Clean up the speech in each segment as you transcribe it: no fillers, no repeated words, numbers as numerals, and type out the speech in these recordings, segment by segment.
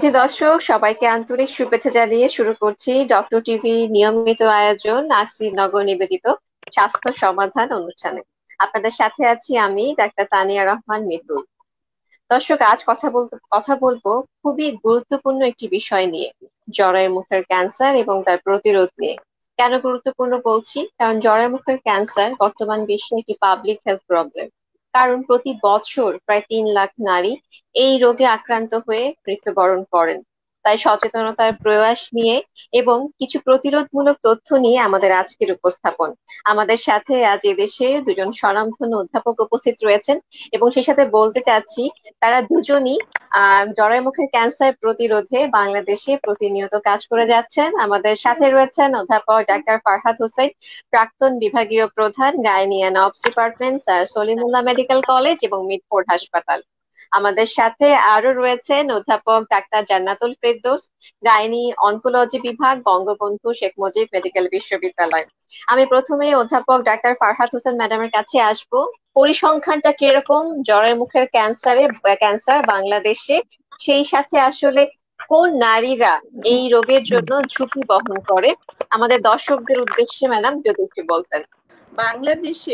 সুধী দর্শক সবাইকে আন্তরিক শুভেচ্ছা জানিয়ে শুরু করছি ডক্টর টিভি নিয়মিত আয়োজন নগর নিবেদিত স্বাস্থ্য সমাধান অনুষ্ঠানে। আপনাদের সাথে আছি আমি ডাক্তার তানিয়া রহমান মিতুল। দর্শক, আজ কথা বলবো খুবই গুরুত্বপূর্ণ একটি বিষয় নিয়ে, জরায়ু মুখের ক্যান্সার এবং তার প্রতিরোধ নিয়ে। কেন গুরুত্বপূর্ণ বলছি? কারণ জরায়ু মুখের ক্যান্সার বর্তমান বিশ্বে একটি পাবলিক হেলথ প্রবলেম। কারণ প্রতি বছর প্রায় 3 লাখ নারী এই রোগে আক্রান্ত হয়ে মৃত্যুবরণ করেন। তাই সচেতনতার প্রয়াস নিয়ে এবং কিছু প্রতিরোধমূলক তথ্য নিয়ে আমাদের আজকের উপস্থাপন। আমাদের সাথে আজ এদেশে দুজন স্বনামধন্য অধ্যাপক উপস্থিত রয়েছেন, এবং সেই সাথে বলতে চাচ্ছি তারা দুজনই জরায়ু মুখের ক্যান্সার প্রতিরোধে বাংলাদেশে প্রতিনিয়ত কাজ করে যাচ্ছেন। আমাদের সাথে রয়েছেন অধ্যাপক ডাক্তার ফারহাদ হোসেন, প্রাক্তন বিভাগীয় প্রধান, gynae and obs department, sir Salimullah medical college এবং মিটফোর্ড হাসপাতাল। আমাদের সাথে আরো রয়েছেন অধ্যাপক doctor Jannatul Ferdous, gynae oncology বিভাগ, বঙ্গবন্ধু শেখ মুজিব মেডিকেল বিশ্ববিদ্যালয়। আমি প্রথমে অধ্যাপক ডাক্তার ফারহাদ হোসেন ম্যাডামের কাছে আসব। পরিসংখ্যানটা কিরকম জরায়ু মুখের ক্যান্সার বাংলাদেশে, সেই সাথে আসলে কোন নারীরা এই রোগের জন্য ঝুঁকি বহন করে, আমাদের দর্শকদের উদ্দেশ্যে ম্যাডাম যদি একটু বলতেন। বাংলাদেশে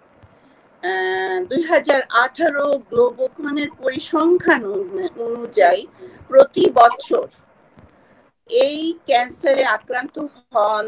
2018 গ্লোবকনের পরিসংখ্যান অনুযায়ী প্রতি বছর এই ক্যান্সারে আক্রান্ত হন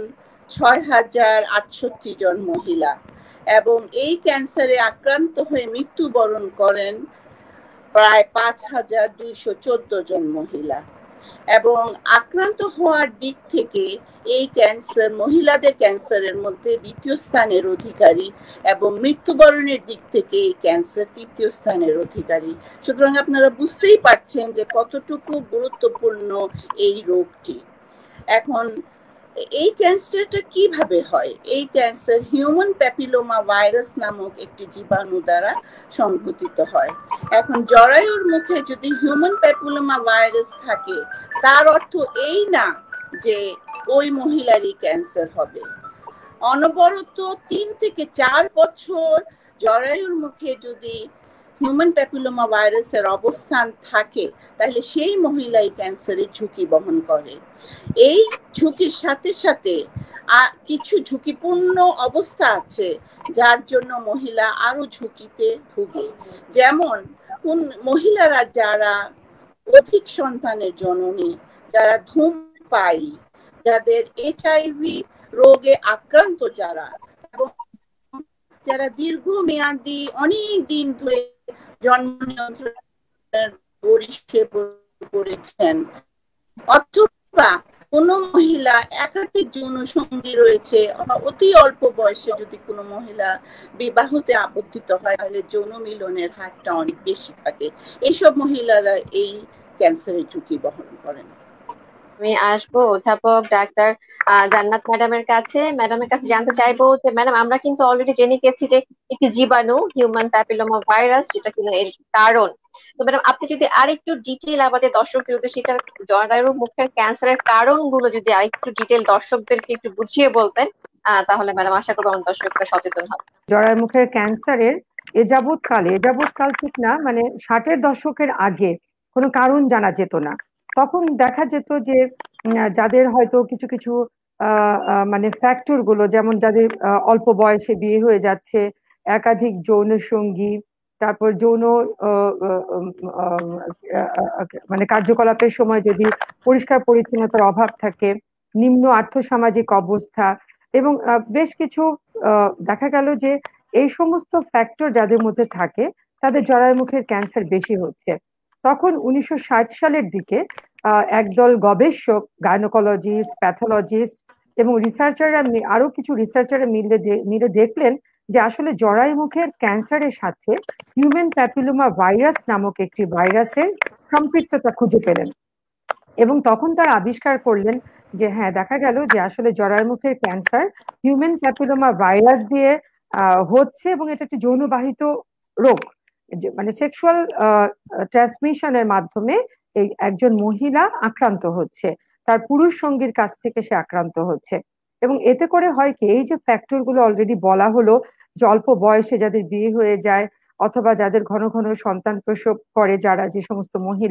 6,068 জন মহিলা, এবং এই ক্যান্সারে আক্রান্ত হয়ে মৃত্যুবরণ করেন প্রায় 5,214 জন মহিলা। এবং আক্রান্ত হওয়ার দিক থেকে এই ক্যান্সার মহিলাদের ক্যান্সারের মধ্যে দ্বিতীয় স্থানের অধিকারী, এবং মৃত্যুবরণের দিক থেকে এই ক্যান্সার তৃতীয় স্থানের অধিকারী। সুতরাং আপনারা বুঝতেই পারছেন যে কতটুকু গুরুত্বপূর্ণ এই রোগটি। এখন এই ক্যান্সারটা কিভাবে হয়? এই ক্যান্সার হিউম্যান প্যাপিলোমা ভাইরাস নামক একটি জীবাণু দ্বারা সংঘটিত হয়। এখন জরায়ুর মুখে যদি হিউম্যান প্যাপিলোমা ভাইরাস থাকে, তার অর্থ এই না যে ওই মহিলারই ক্যান্সার হবে। অনবরত 3 থেকে 4 বছর জরায়ুর মুখে যদি হিউম্যান প্যাপিলোমা ভাইরাসের অবস্থান থাকে, তাহলে সেই মহিলাই ক্যান্সারের ঝুঁকি বহন করে। এই ঝুঁকির সাথে সাথে কিছু ঝুঁকিপূর্ণ অবস্থা আছে যার জন্য মহিলা আরো ঝুঁকিতে ভুগে। যেমন কোন মহিলারা যারা অধিক সন্তানের জননী, যারা ধূমপায়ী, যাদের HIV রোগে আক্রান্ত, যারা এবং যারা দীর্ঘমেয়াদী অনেক দিন ধরে জন্ম নিয়ন্ত্রণের বড়ি সেবন করেছেন, অথবা কোন মহিলা একাধিক যৌন সঙ্গী রয়েছে, অতি অল্প বয়সে যদি কোনো মহিলা বিবাহতে আবদ্ধিত হয়, তাহলে যৌন মিলনের হারটা অনেক বেশি থাকে। এইসব মহিলারা এই ক্যান্সারের ঝুঁকি বহন করেন। আমি আসবো অধ্যাপক ডাক্তার জান্নাত ম্যাডামের কাছে জানতে চাইবো যে ম্যাডাম, আমরা কিন্তু অলরেডি জেনে গেছি যে একটি জীবাণু হিউম্যান প্যাপিলোমা ভাইরাস, যেটা কিনা এর কারণ। তো ম্যাডাম, আপনি যদি আরেকটু ডিটেল আমাদের দর্শকদের উদ্দেশ্যে এটা জরায়ু মুখের ক্যান্সারের কারণগুলো যদি আরেকটু ডিটেল দর্শকদেরকে একটু বুঝিয়ে বলতেন, তাহলে ম্যাডাম আশা করবো আমার দর্শকরা সচেতন হবে। জরায়ু মুখের ক্যান্সারের এ যাবৎকাল ঠিক না, মানে 60-এর দশকের আগে কোনো কারণ জানা যেত না। তখন দেখা যেত যে যাদের হয়তো কিছু কিছু মানে ফ্যাক্টর গুলো, যেমন যাদের অল্প বয়সে বিয়ে হয়ে যাচ্ছে, একাধিক যৌন সঙ্গী, তারপর যৌন মানে কার্যকলাপের সময় যদি পরিষ্কার পরিচ্ছন্নতার অভাব থাকে, নিম্ন আর্থসামাজিক অবস্থা, এবং বেশ কিছু দেখা গেল যে এই সমস্ত ফ্যাক্টর যাদের মধ্যে থাকে তাদের জরায়ু মুখের ক্যান্সার বেশি হচ্ছে। তখন 1960 সালের দিকে একদল গবেষক, গাইনোকোলজিস্ট, প্যাথোলজিস্ট এবং রিসার্চাররা, আরো কিছু রিসার্চাররা মিলে দেখলেন যে আসলে জরায়ু মুখের ক্যান্সারের সাথে হিউম্যান প্যাপিলোমা ভাইরাস নামক একটি ভাইরাসের সম্পৃক্ততা খুঁজে পেলেন। এবং তখন তারা আবিষ্কার করলেন যে হ্যাঁ, দেখা গেল যে আসলে জরায়ু মুখের ক্যান্সার হিউম্যান প্যাপিলোমা ভাইরাস দিয়ে হচ্ছে, এবং এটা একটি যৌনবাহিত রোগ, মানে সেক্সুয়াল ট্রান্সমিশনের মাধ্যমে এই একজন মহিলা আক্রান্ত হচ্ছে, তার পুরুষ সঙ্গীর কাছ থেকে সে আক্রান্ত হচ্ছে। এবং এতে করে হয় কি, এই যে ফ্যাক্টর গুলো অলরেডি বলা হলো, যে অল্প বয়সে যাদের বিয়ে হয়ে যায়, অথবা যাদের ঘন ঘন সন্তান প্রসব করে, যারা যে সমস্ত মহিলা,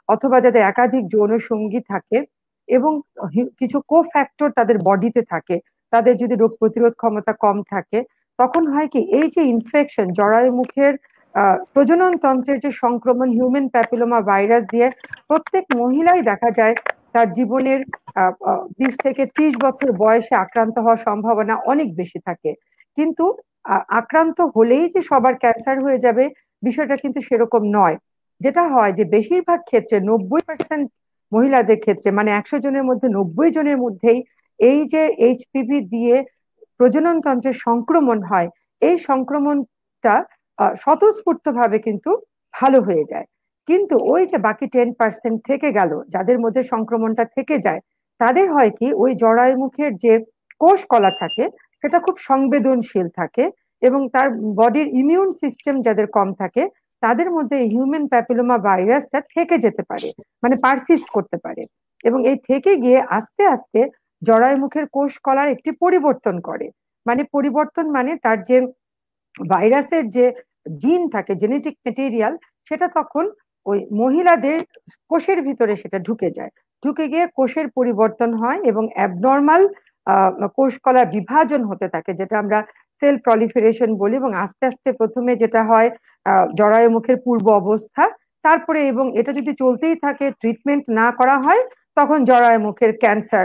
অথবা যাদের একাধিক যৌন সঙ্গী থাকে এবং কিছু কোফ্যাক্টর তাদের বডিতে থাকে, তাদের যদি রোগ প্রতিরোধ ক্ষমতা কম থাকে, তখন হয় কি এই যে ইনফেকশন, জরায়ু মুখের প্রজনন তন্ত্রের যে সংক্রমণ হিউম্যান প্যাপিলোমা ভাইরাস দিয়ে প্রত্যেক মহিলাই দেখা যায় তার জীবনের 20 থেকে 30 বছর বয়সে আক্রান্ত হওয়ার সম্ভাবনা অনেক বেশি থাকে। কিন্তু আক্রান্ত হলেই যে সবার ক্যান্সার হয়ে যাবে বিষয়টা কিন্তু সেরকম নয়। যেটা হয় যে বেশিরভাগ ক্ষেত্রে 90% মহিলাদের ক্ষেত্রে, মানে 100 জনের মধ্যে 90 জনের মধ্যেই এই যে এইচপিভি দিয়ে প্রজনন তন্ত্রের সংক্রমণ হয়, এই সংক্রমণটা স্বতঃস্ফূর্ত ভাবে কিন্তু ভালো হয়ে যায়। কিন্তু ওই যে বাকি 10% থেকে গেল, যাদের মধ্যে সংক্রমণটা থেকে যায়, তাদের হয় কি ওই জরায়ু মুখের যে কোষ কলা থাকে সেটা খুব সংবেদনশীল থাকে, এবং তার বডির ইমিউন সিস্টেম যাদের কম থাকে তাদের মধ্যে হিউম্যান প্যাপিলোমা ভাইরাসটা থেকে যেতে পারে, মানে পারসিস্ট করতে পারে। এবং এই থেকে গিয়ে আস্তে আস্তে জরায়ু মুখের কোষ কলার একটি পরিবর্তন করে। মানে পরিবর্তন মানে তার যে ভাইরাসের যে জিন থাকে, জেনেটিক মেটেরিয়াল, সেটা তখন ওই মহিলাদের কোষের ভিতরে সেটা ঢুকে যায়, ঢুকে গিয়ে কোষের পরিবর্তন হয় এবং অ্যাবনর্মাল কোষ কলার বিভাজন হতে থাকে, যেটা আমরা সেল প্রলিফারেশন বলি। এবং আস্তে আস্তে প্রথমে যেটা হয় জরায়ু মুখের পূর্ব অবস্থা, তারপরে এবং এটা যদি চলতেই থাকে, ট্রিটমেন্ট না করা হয়, তখন জরায়ু মুখের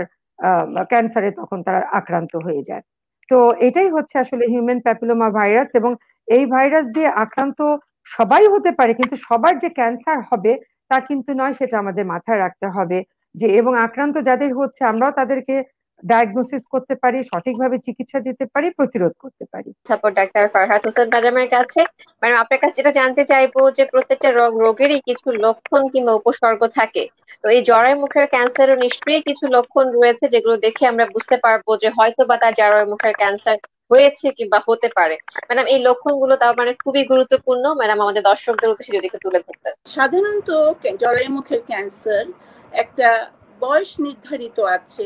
ক্যান্সারে তখন তারা আক্রান্ত হয়ে যায়। তো এটাই হচ্ছে আসলে হিউম্যান প্যাপিলোমা ভাইরাস। এবং এই ভাইরাস দিয়ে আক্রান্ত সবাই হতে পারে, কিন্তু সবার যে ক্যান্সার হবে তা কিন্তু নয়, সেটা আমাদের মাথায় রাখতে হবে। যে এবং আক্রান্ত যাদের হচ্ছে আমরাও তাদেরকে ডায়াগনোসিস করতে পারি, সঠিকভাবে চিকিৎসা দিতে পারি, প্রতিরোধ করতে পারি। তারপর ডাক্তার ফারহাত হোসেন ম্যাডামের কাছে, ম্যাডাম আপনার কাছে যেটা জানতে চাইবো যে প্রত্যেকটা রোগেরই কিছু লক্ষণ কিংবা উপসর্গ থাকে। তো এই জরায়ু মুখের ক্যান্সারও নিশ্চয়ই কিছু লক্ষণ রয়েছে যেগুলো দেখে আমরা বুঝতে পারবো যে হয়তো বা তার জরায়ু মুখের ক্যান্সার হয়েছে কিংবা হতে পারে। ম্যাডাম এই লক্ষণগুলো তার মানে খুবই গুরুত্বপূর্ণ, ম্যাডাম আমাদের দর্শকদের উদ্দেশ্যে যদি একটু তুলে ধরতেন। সাধারণত জরায়ু মুখের ক্যান্সার একটা বয়স নির্ধারিত আছে।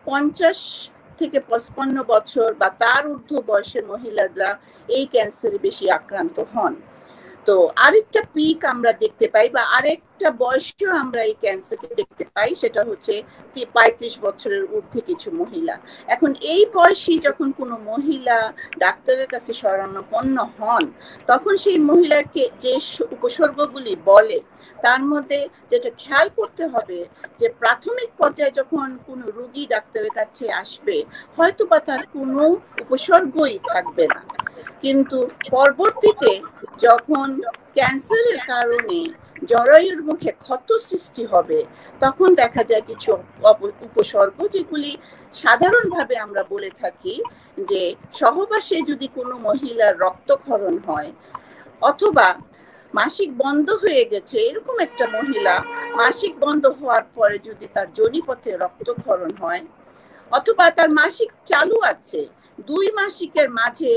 50 থেকে 55 বছর বা তার ঊর্ধ্ব বয়সের মহিলারা এই ক্যান্সারে বেশি আক্রান্ত হন। তো আরেকটা পিক আমরা দেখতে পাই বা আরেকটা বয়সেও আমরা এই ক্যান্সারকে দেখতে পাই, সেটা হচ্ছে 35 বছরের ঊর্ধ্বে কিছু মহিলা। এখন এই বয়সী যখন কোনো মহিলা ডাক্তারের কাছে শরণাপন্ন হন, তখন সেই মহিলাকে যে উপসর্গগুলি বলে তার মধ্যে যেটা খেয়াল করতে হবে যে প্রাথমিক পর্যায়ে যখন কোনো রোগী ডাক্তারের কাছে আসবে হয়তো বা তার কোনো উপসর্গই থাকবে না, কিন্তু পরবর্তীতে যখন ক্যান্সারের কারণে জরায়ুর মুখে ক্ষত সৃষ্টি হবে তখন দেখা যায় কিছু উপসর্গ, যেগুলি সাধারণভাবে আমরা বলে থাকি যে সহবাসে যদি কোনো মহিলার রক্তক্ষরণ হয়, অথবা মাসিক বন্ধ হয়ে গেছে এরকম একটা মহিলা মাসিক বন্ধ হওয়ার পরে যদি তার যোনিপথে রক্তক্ষরণ হয়, অথবা তার মাসিক চালু আছে 2 মাসিকের মাঝে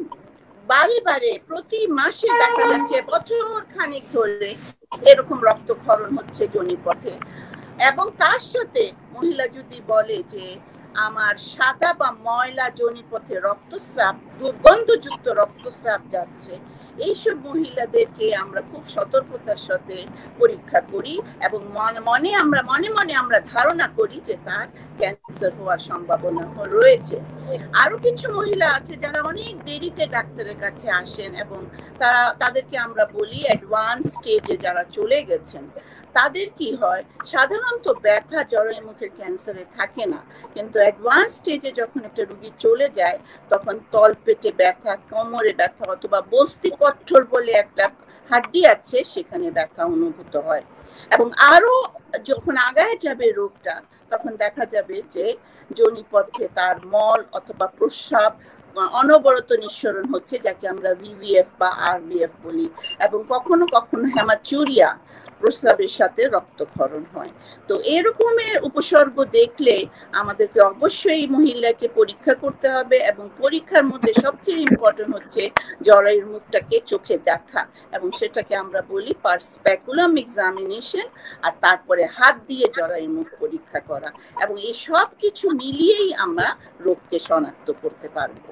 বারে বারে প্রতি মাসে দেখা যাচ্ছে বছর খানিক ধরে এরকম রক্তক্ষরণ হচ্ছে যোনিপথে, এবং তার সাথে মহিলা যদি বলে যে আমার সাদা বা ময়লা যোনিপথে রক্তস্রাব, দুর্গন্ধযুক্ত রক্তস্রাব যাচ্ছে, এইসব মহিলাদেরকে আমরা খুব সতর্কতার সাথে পরীক্ষা করি এবং মনে মনে আমরা ধারণা করি যে তার ক্যান্সার হওয়ার সম্ভাবনা রয়েছে। আরো কিছু মহিলা আছে যারা অনেক দেরিতে ডাক্তারের কাছে আসেন এবং তাদেরকে আমরা বলি অ্যাডভান্স স্টেজে যারা চলে গেছেন। তাদের কি হয়, সাধারণত ব্যথা জরায়ু মুখের ক্যান্সারে থাকে না, কিন্তু অ্যাডভান্স স্টেজে যখন একটা রোগী চলে যায় তখন তলপেটে ব্যথা, কোমরে ব্যথা, অথবা বস্তি কঠোর বলে একটা হাড্ডি আছে সেখানে ব্যথা অনুভূত হয়। এবং আরো যখন আগায় যাবে রোগটা তখন দেখা যাবে যে যোনিপথে তার মল অথবা প্রস্রাব অনবরত নিঃসরণ হচ্ছে, যাকে আমরা ভিভিএফ বা আরবিএফ বলি, এবং কখনো কখনো হেমাচুরিয়া, প্রস্রাবের সাথে রক্তক্ষরণ হয়। তো এরকমের উপসর্গ দেখলে আমাদেরকে অবশ্যই মহিলাকে পরীক্ষা করতে হবে, এবং পরীক্ষার মধ্যে সবচেয়ে ইম্পর্টেন্ট হচ্ছে জরায়ুর মুখটাকে চোখে দেখা, এবং সেটাকে আমরা বলি পার্সপেকুলাম এক্সামিনেশন, আর তারপরে হাত দিয়ে জরায়ুর মুখ পরীক্ষা করা, এবং এই সব কিছু মিলিয়েই আমরা রোগকে শনাক্ত করতে পারবো।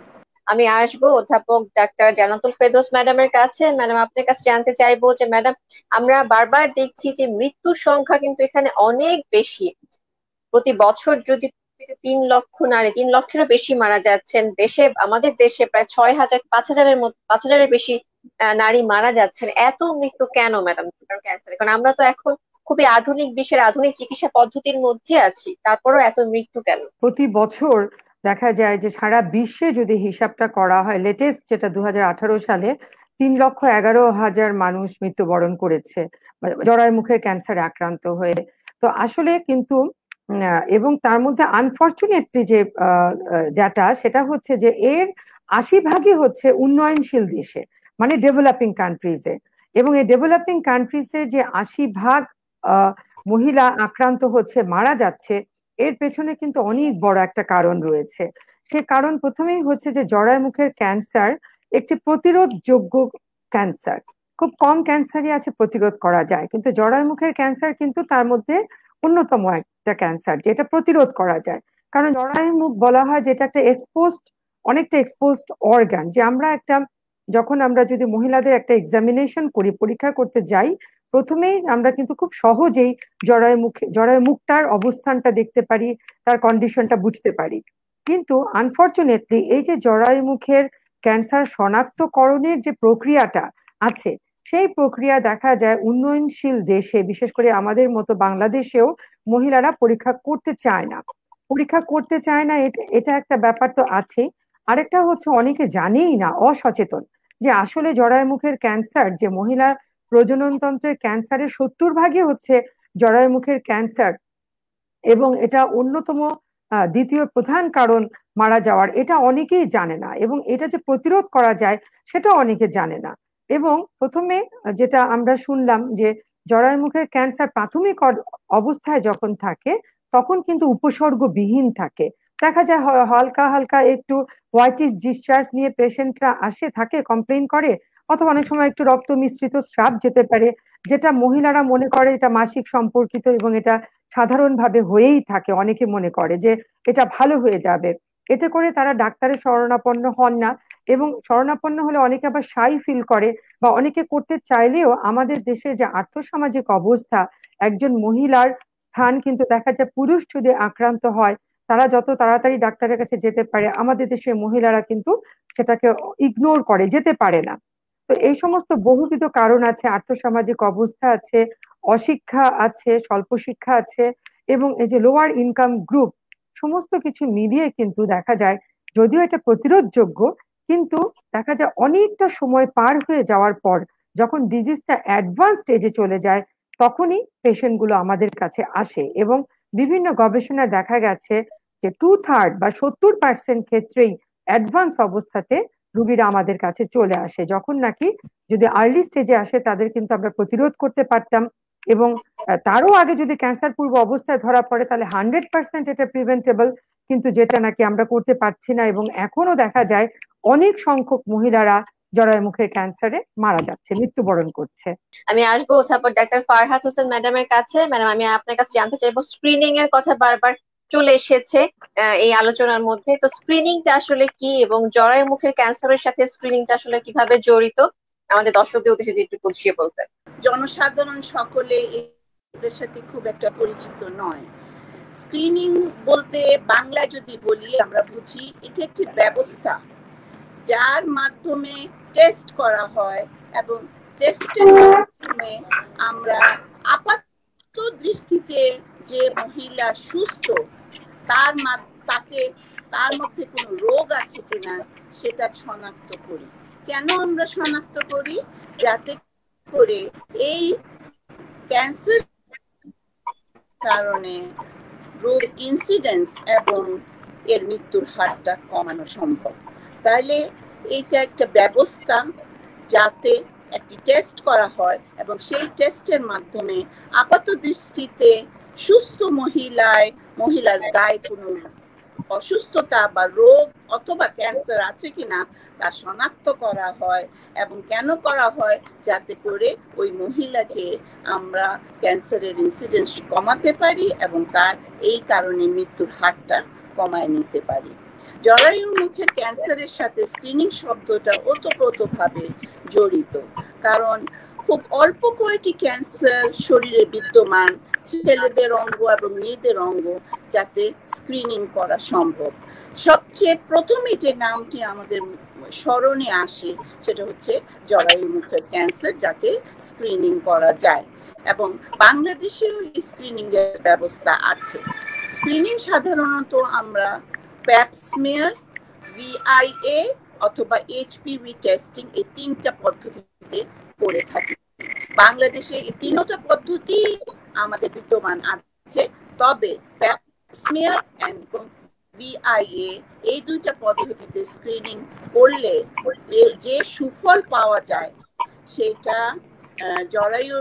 আমি আসবো অধ্যাপক ডাক্তার জান্নাতুল ফেরদৌস ম্যাডামের কাছে। ম্যাডাম, আপনার কাছে জানতে চাইবো যে ম্যাডাম, আমরা বারবার দেখছি যে মৃত্যুর সংখ্যা কিন্তু এখানে অনেক বেশি। প্রতি বছর যদি 3 লক্ষ নারী, 3 লক্ষেরও বেশি মারা যাচ্ছেন দেশে, আমাদের দেশে প্রায় 6,000, 5,000-এর মতো, 5,000-এর বেশি নারী মারা যাচ্ছেন। এত মৃত্যু কেন ম্যাডাম ক্যান্সার? কারণ আমরা তো এখন খুবই আধুনিক বিশ্বের আধুনিক চিকিৎসা পদ্ধতির মধ্যে আছি, তারপরও এত মৃত্যু কেন? প্রতি বছর দেখা যায় যে সারা বিশ্বে যদি হিসাবটা করা হয়, লেটেস্ট যেটা 2018 সালে 3,11,000 মানুষ মৃত্যুবরণ করেছে জরায়ু মুখের ক্যান্সারে আক্রান্ত হয়ে। তো আসলে কিন্তু এবং তার মধ্যে আনফরচুনেটলি যে ডাটা সেটা হচ্ছে যে এর 80 ভাগই হচ্ছে উন্নয়নশীল দেশে, মানে ডেভেলপিং কান্ট্রিজে। এবং এই ডেভেলপিং কান্ট্রিজে যে 80 ভাগ মহিলা আক্রান্ত হচ্ছে, মারা যাচ্ছে, এর পেছনে কিন্তু অনেক বড় একটা কারণ রয়েছে। সে কারণ প্রথমেই হচ্ছে যে জরায়ু মুখের ক্যান্সার একটি প্রতিরোধযোগ্য ক্যান্সার। খুব কম ক্যান্সারই আছে প্রতিরোধ করা যায়, কিন্তু জরায়ু মুখের ক্যান্সার কিন্তু তার মধ্যে অন্যতম একটা ক্যান্সার যেটা প্রতিরোধ করা যায়। কারণ জরায়ু মুখ বলা হয় যেটা একটা এক্সপোজড, অনেকটা এক্সপোজড অর্গান, যে আমরা একটা, যখন আমরা যদি মহিলাদের একটা এক্সামিনেশন করি, পরীক্ষা করতে যাই, প্রথমেই আমরা কিন্তু খুব সহজেই জরায়ু মুখটার অবস্থানটা দেখতে পারি, তার কন্ডিশনটা বুঝতে পারি। কিন্তু আনফরচুনেটলি এই যে জরায়ু মুখের ক্যান্সার শনাক্তকরণের যে প্রক্রিয়াটা আছে, সেই প্রক্রিয়া দেখা যায় উন্নয়নশীল দেশে, বিশেষ করে আমাদের মতো বাংলাদেশেও মহিলারা পরীক্ষা করতে চায় না। পরীক্ষা করতে চায় না, এটা একটা ব্যাপার তো আছে। আরেকটা হচ্ছে অনেকে জানেই না, অসচেতন, যে আসলে জরায়ু মুখের ক্যান্সার, যে মহিলা প্রজনন তন্ত্রের ক্যান্সারের 70 ভাগই হচ্ছে জরায়ু মুখের ক্যান্সার, এবং এটা অন্যতম দ্বিতীয় প্রধান কারণ মারা যাওয়ার, এটা অনেকেই জানে না। এবং এটা যে প্রতিরোধ করা যায় সেটা অনেকে জানে না। এবং প্রথমে যেটা আমরা শুনলাম যে জরায়ু মুখের ক্যান্সার প্রাথমিক অবস্থায় যখন থাকে তখন কিন্তু উপসর্গবিহীন থাকে। দেখা যায় হালকা হালকা একটু হোয়াইটিশ ডিসচার্জ নিয়ে পেশেন্টরা আসে, থাকে, কমপ্লেইন করে, অথবা অনেক সময় একটু রক্ত মিশ্রিত স্রাব যেতে পারে, যেটা মহিলারা মনে করে এটা মাসিক সম্পর্কিত, এবং এটা সাধারণভাবে হয়েই থাকে। অনেকে মনে করে যে এটা ভালো হয়ে যাবে, এতে করে তারা ডাক্তারের শরণাপন্ন হন না। এবং শরণাপন্ন হলে অনেকে আবার শাই ফিল করে, বা অনেকে করতে চাইলেও আমাদের দেশের যে আর্থসামাজিক অবস্থা, একজন মহিলার স্থান কিন্তু দেখা যায় পুরুষ যদি আক্রান্ত হয় তারা যত তাড়াতাড়ি ডাক্তারের কাছে যেতে পারে, আমাদের দেশের মহিলারা কিন্তু সেটাকে ইগনোর করে, যেতে পারে না। তো এই সমস্ত বহুবিধ কারণ আছে, আর্থসামাজিক অবস্থা আছে, অশিক্ষা আছে, স্বল্প শিক্ষা আছে, এবং এই যে লোয়ার ইনকাম গ্রুপ, সমস্ত কিছু মিলিয়ে কিন্তু দেখা যায় যদিও এটা প্রতিরোধযোগ্য, কিন্তু দেখা যায় অনেকটা সময় পার হয়ে যাওয়ার পর, যখন ডিজিজটা অ্যাডভান্স স্টেজে চলে যায়, তখনই পেশেন্ট গুলো আমাদের কাছে আসে। এবং বিভিন্ন গবেষণায় দেখা গেছে যে 2/3 বা 70% ক্ষেত্রেই অ্যাডভান্স অবস্থাতে রুগীরা আমাদের কাছে চলে আসে, যখন নাকি যদি আর্লি স্টেজে আসে তাদের কিন্তু আমরা প্রতিরোধ করতে পারতাম। এবং তারও আগে যদি ক্যান্সার পূর্ব অবস্থায় ধরা পড়ে তাহলে 100% এটা প্রিভেন্টেবল, কিন্তু যেটা নাকি আমরা করতে পারছি না। এবং এখনো দেখা যায় অনেক সংখ্যক মহিলারা জরায়ু মুখের ক্যান্সারে মারা যাচ্ছে, মৃত্যুবরণ করছে। আমি আসবো অধ্যাপক ডাক্তার ফারহাত হোসেন ম্যাডামের কাছে। ম্যাডাম, আমি আপনার কাছে জানতে চাইবো, স্ক্রিনিং এর কথা বারবার চলে এসেছে এই আলোচনার মধ্যে। তো স্ক্রিনিংটা আসলে কি, এবং জরায়ু মুখের ক্যান্সারের সাথে স্ক্রিনিংটা আসলে কিভাবে জড়িত, আমাদের দর্শকদের উদ্দেশ্যে যদি একটু বুঝিয়ে বলতেন। জনসাধারণ সকলে এদের সাথে খুব একটা পরিচিত নয়। স্ক্রিনিং বলতে বাংলায় যদি বলি, আমরা বুঝি এটা একটি ব্যবস্থা যার মাধ্যমে টেস্ট করা হয়, এবং টেস্টের মাধ্যমে আমরা আপাত দৃষ্টিতে যে মহিলা সুস্থ তার মধ্যে কোনো রোগ আছে কিনা সেটা শনাক্ত করি। কেন আমরা শনাক্ত করি? যাতে করে এই ক্যান্সার কারণে রোগের ইনসিডেন্স এবং এর মৃত্যুর হারটা কমানো সম্ভব। তাহলে এইটা একটা ব্যবস্থা যাতে একটি টেস্ট করা হয়, এবং সেই টেস্টের মাধ্যমে আপাত দৃষ্টিতে সুস্থ মহিলার গায়ে কোনো অসুস্থতা বা রোগ অথবা ক্যান্সার আছে কিনা তা শনাক্ত করা হয়। এবং কেন করা হয়? যাতে করে ওই মহিলাকে আমরা ক্যান্সারের ইনসিডেন্স কমাতে পারি এবং তার এই কারণে মৃত্যুর হারটা কমায় নিতে পারি। জরায়ু মুখের ক্যান্সারের সাথে স্ক্রিনিং শব্দটা ওতপ্রোতভাবে জড়িত, কারণ খুব অল্প কয়েকটি ক্যান্সার শরীরে বিদ্যমান ছেলেদের অঙ্গ এবং মেয়েদের অঙ্গ যাতে স্ক্রিনিং করা সম্ভব। সবচেয়ে প্রথমে যে নামটি আমাদের স্মরণে আসে সেটা হচ্ছে জরায়ু মুখের ক্যান্সার, যাকে স্ক্রিনিং করা যায়, এবং বাংলাদেশেও স্ক্রিনিং এর ব্যবস্থা আছে। স্ক্রিনিং সাধারণত আমরা প্যাপ স্মিয়ার, ভিআইএ অথবা এইচপিভি টেস্টিং, এই তিনটা পদ্ধতিতে করে থাকি। বাংলাদেশে এই তিনটা পদ্ধতি আমাদের বিদ্যমান আছে, তবে প্যাপ স্মিয়ার এবং ভিআইএ এই দুইটা পদ্ধতিতে স্ক্রিনিং করলে যে সুফল পাওয়া যায় সেটা জরায়ুর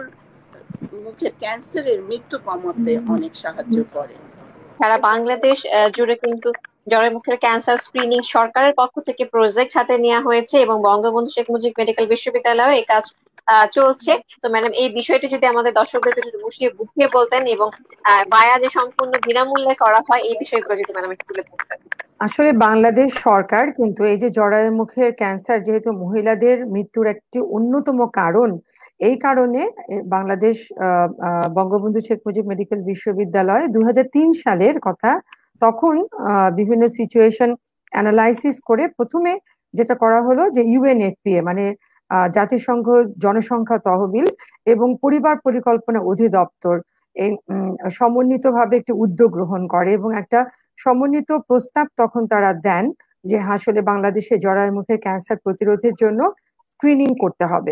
মুখের ক্যান্সারের মৃত্যু কমাতে অনেক সাহায্য করে। সারা বাংলাদেশ জুড়ে কিন্তু জরায়ু মুখের ক্যান্সার স্ক্রিনিং সরকারের পক্ষ থেকে প্রজেক্ট হাতে নেওয়া হয়েছে এবং বঙ্গবন্ধু শেখ মুজিব মেডিকেল বিশ্ববিদ্যালয়ে এই কাজ চলছে। তো ম্যাডাম, এই বিষয়টি যদি আমাদের দর্শকদের যদি বুঝিয়ে বলতেন, এবং বায়া যে সম্পূর্ণ বিনামূল্যে করা হয় এই বিষয়গুলো যদি ম্যাডাম একটু তুলে ধরতেন। আসলে বাংলাদেশ সরকার কিন্তু এই যে জরায়ু মুখের ক্যান্সার যেহেতু মহিলাদের মৃত্যুর একটি অন্যতম কারণ, এই কারণে বাংলাদেশ বঙ্গবন্ধু শেখ মুজিব মেডিকেল বিশ্ববিদ্যালয় 2003 সালের কথা, তখন বিভিন্ন সিচুয়েশন অ্যানালাইসিস করে প্রথমে যেটা করা হলো যে ইউএনএফপিএ মানে জাতিসংঘ জনসংখ্যা তহবিল এবং পরিবার পরিকল্পনা অধিদপ্তর এই সমন্বিতভাবে একটি উদ্যোগ গ্রহণ করে এবং একটা সমন্বিত প্রস্তাব তখন তারা দেন যে আসলে বাংলাদেশে জরায়ু মুখের ক্যান্সার প্রতিরোধের জন্য স্ক্রিনিং করতে হবে।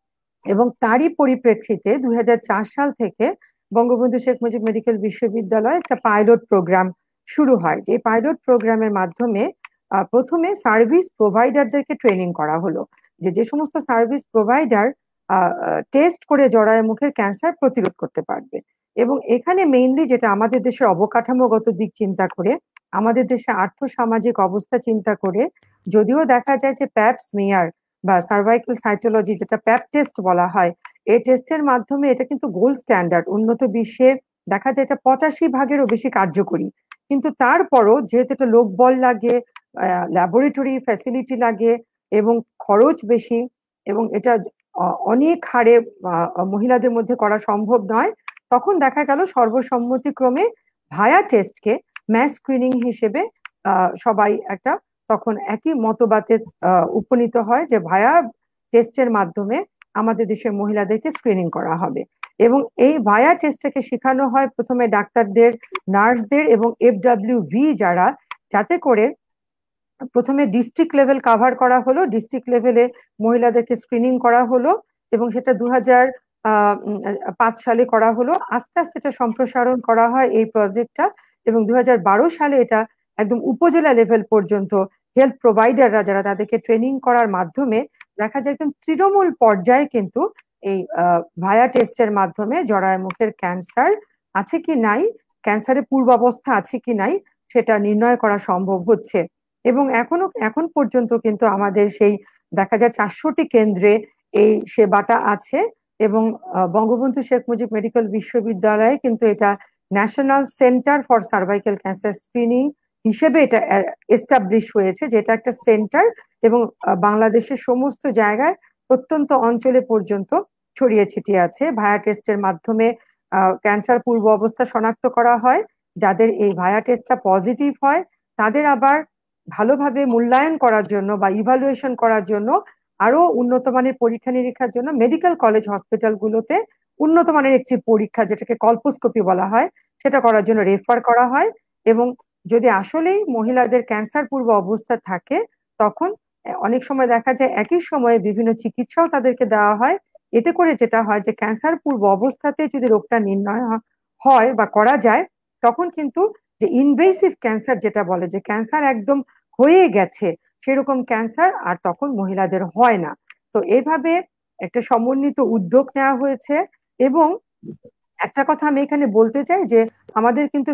এবং তারই পরিপ্রেক্ষিতে 2004 সাল থেকে বঙ্গবন্ধু শেখ মুজিব মেডিকেল বিশ্ববিদ্যালয়ে একটা পাইলট প্রোগ্রাম শুরু হয়। যে পাইলট প্রোগ্রামের মাধ্যমে প্রথমে সার্ভিস প্রোভাইডারদেরকে ট্রেনিং করা হলো যে যে সমস্ত সার্ভিস প্রোভাইডার টেস্ট করে জরায়ু মুখের ক্যান্সার প্রতিরোধ করতে পারবে। এবং এখানে মেইনলি যেটা আমাদের দেশের অবকাঠামোগত দিক চিন্তা করে, আমাদের দেশে আর্থসামাজিক অবস্থা চিন্তা করে, যদিও দেখা যায় যে প্যাপ স্মিয়ার বা সার্ভাইকাল সাইটোলজি যেটা প্যাপ টেস্ট বলা হয়, এই টেস্টের মাধ্যমে এটা কিন্তু গোল্ড স্ট্যান্ডার্ড, উন্নত বিশ্বে দেখা যায় এটা 85%-এরও বেশি কার্যকরী। কিন্তু তারপরও যেহেতু এটা লোকবল লাগে, ল্যাবরেটরি ফ্যাসিলিটি লাগে এবং খরচ বেশি, এবং এটা অনেক হারে মহিলাদের মধ্যে করা সম্ভব নয়, তখন দেখা গেল সর্বসম্মতিক্রমে ভায়া টেস্টকে ম্যাস স্ক্রিনিং হিসেবে সবাই একটা তখন একই মতবাদে উপনীত হয় যে ভায়া টেস্টের মাধ্যমে আমাদের দেশের মহিলাদেরকে স্ক্রিনিং করা হবে। এবং এই ভায়া টেস্টটাকে শেখানো হয় প্রথমে ডাক্তারদের, নার্সদের এবং FWV যারা, যাতে করে প্রথমে ডিস্ট্রিক্ট লেভেল কাভার করা হলো, ডিস্ট্রিক্ট লেভেলে মহিলাদেরকে স্ক্রিনিং করা হলো এবং সেটা 2005 সালে করা হলো। আস্তে আস্তে এটা সম্প্রসারণ করা হয় এই প্রজেক্টটা, এবং 2012 সালে এটা একদম উপজেলা লেভেল পর্যন্ত হেলথ প্রোভাইডাররা যারা, তাদেরকে ট্রেনিং করার মাধ্যমে দেখা যায় একদম তৃণমূল পর্যায়ে কিন্তু এই ভায়া টেস্টের মাধ্যমে জরায়ু মুখের ক্যান্সার আছে কি নাই, ক্যান্সারের পূর্বাবস্থা আছে কি নাই সেটা নির্ণয় করা সম্ভব হচ্ছে। এবং এখন পর্যন্ত কিন্তু আমাদের সেই দেখা যায় 400টি কেন্দ্রে এই সেবাটা আছে। এবং বঙ্গবন্ধু শেখ মুজিব মেডিকেল বিশ্ববিদ্যালয়ে কিন্তু এটা national centre for cervical cancer screening হিসেবে এটা এস্টাবলিশ হয়েছে, যেটা একটা সেন্টার এবং বাংলাদেশের সমস্ত জায়গায় প্রত্যন্ত অঞ্চলে পর্যন্ত ছড়িয়ে ছিটিয়ে আছে। ভায়া টেস্টের মাধ্যমে ক্যান্সার পূর্ব অবস্থা শনাক্ত করা হয়। যাদের এই ভায়া টেস্টটা পজিটিভ হয় তাদের আবার ভালোভাবে মূল্যায়ন করার জন্য বা ইভালুয়েশন করার জন্য আরো উন্নত মানের পরীক্ষা নিরীক্ষার জন্য মেডিকেল কলেজ হসপিটালগুলোতে উন্নত মানের একটি পরীক্ষা, যেটাকে কল্পোস্কোপি বলা হয়, সেটা করার জন্য রেফার করা হয়। এবং যদি আসলেই মহিলাদের ক্যান্সার পূর্ব অবস্থা থাকে তখন অনেক সময় দেখা যায় একই সময়ে বিভিন্ন চিকিৎসাও তাদেরকে দেওয়া হয়। এতে করে যেটা হয় যে ক্যান্সার পূর্ব অবস্থাতে যদি রোগটা নির্ণয় হয় বা করা যায়, তখন কিন্তু যে ইনভেসিভ ক্যান্সার যেটা বলে যে ক্যান্সার একদম হয়ে গেছে, সেরকম ক্যান্সার আর তখন মহিলাদের হয় না। তো এইভাবে একটা সমন্বিত উদ্যোগ নেওয়া হয়েছে। এবং একটা কথা আমি এখানে বলতে চাই যে আমাদের কিন্তু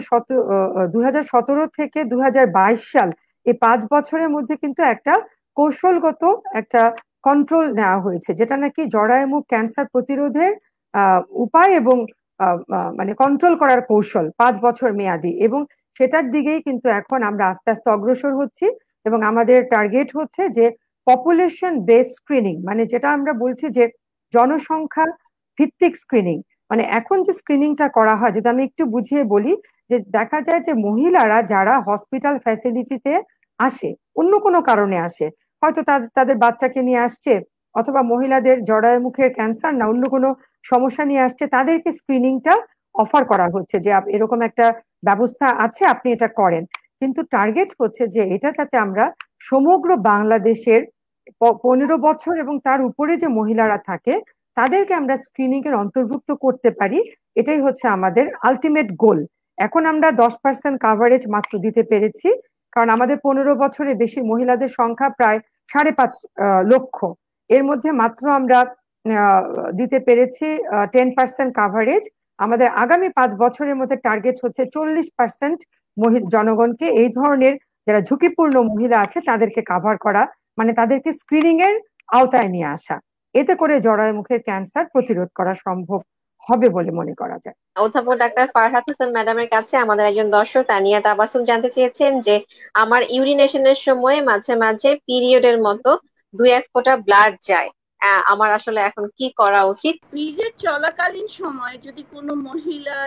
2017 থেকে 2022 সাল, এই 5 বছরের মধ্যে কিন্তু একটা কৌশলগত একটা কন্ট্রোল নেওয়া হয়েছে, যেটা নাকি জরায়ু মুখ ক্যান্সার প্রতিরোধের উপায় এবং মানে কন্ট্রোল করার কৌশল 5 বছর মেয়াদি। এবং সেটার দিকেই কিন্তু এখন আমরা আস্তে আস্তে অগ্রসর হচ্ছি। এবং আমাদের টার্গেট হচ্ছে যে পপুলেশন বেস স্ক্রিনিং, মানে যেটা আমরা বলছি যে জনসংখ্যা ভিত্তিক স্ক্রিনিং। মানে এখন যে স্ক্রিনিংটা করা হয়, যদি আমি একটু বুঝিয়ে বলি, যে দেখা যায় যে মহিলারা যারা হসপিটাল ফ্যাসিলিটিতে আসে, অন্য কোনো কারণে আসে, হয়তো তাদের বাচ্চাকে নিয়ে আসছে, অথবা মহিলাদের জরায়ু মুখের ক্যান্সার না অন্য কোনো সমস্যা নিয়ে আসছে, তাদেরকে স্ক্রিনিংটা অফার করা হচ্ছে যে এরকম একটা ব্যবস্থা আছে, আপনি এটা করেন। কিন্তু টার্গেট হচ্ছে যে এটা যাতে আমরা সমগ্র বাংলাদেশের 15 বছর এবং তার উপরে যে মহিলারা থাকে তাদেরকে আমরা স্ক্রিনিং এর অন্তর্ভুক্ত করতে পারি। এটাই হচ্ছে আমাদের আলটিমেট গোল। এখন আমরা 10% কাভারেজ মাত্র দিতে পেরেছি, কারণ আমাদের 15 বছরে বেশি মহিলাদের সংখ্যা প্রায় 5.5 লক্ষ। এর মধ্যে মাত্র আমরা আহ, দিতে পেরেছি 10% কাভারেজ। আমাদের আগামী 5 বছরের মধ্যে টার্গেট হচ্ছে 40% জনগণকে, এই ধরনের যারা ঝুঁকিপূর্ণ মহিলা আছে তাদেরকে কাভার করা, মানে তাদেরকে স্ক্রিনিং এর আওতায় নিয়ে আসা। এতে করে জরায়ু মুখের ক্যান্সার প্রতিরোধ করা সম্ভব হবে বলে মনে করা যায়। অধ্যাপক ডাক্তার ফারহাত হোসেন ম্যাডামের কাছে আমাদের একজন দর্শক তানিয়া তাবাসুম জানতে চেয়েছেন যে আমার ইউরিনেশনের সময় মাঝে মাঝে পিরিয়ডের মতো 2-1 ফোঁটা ব্লাড যায়, আমার আসলে এখন কি করা উচিত? পিরিয়ড চলাকালীন সময় যদি কোনো মহিলার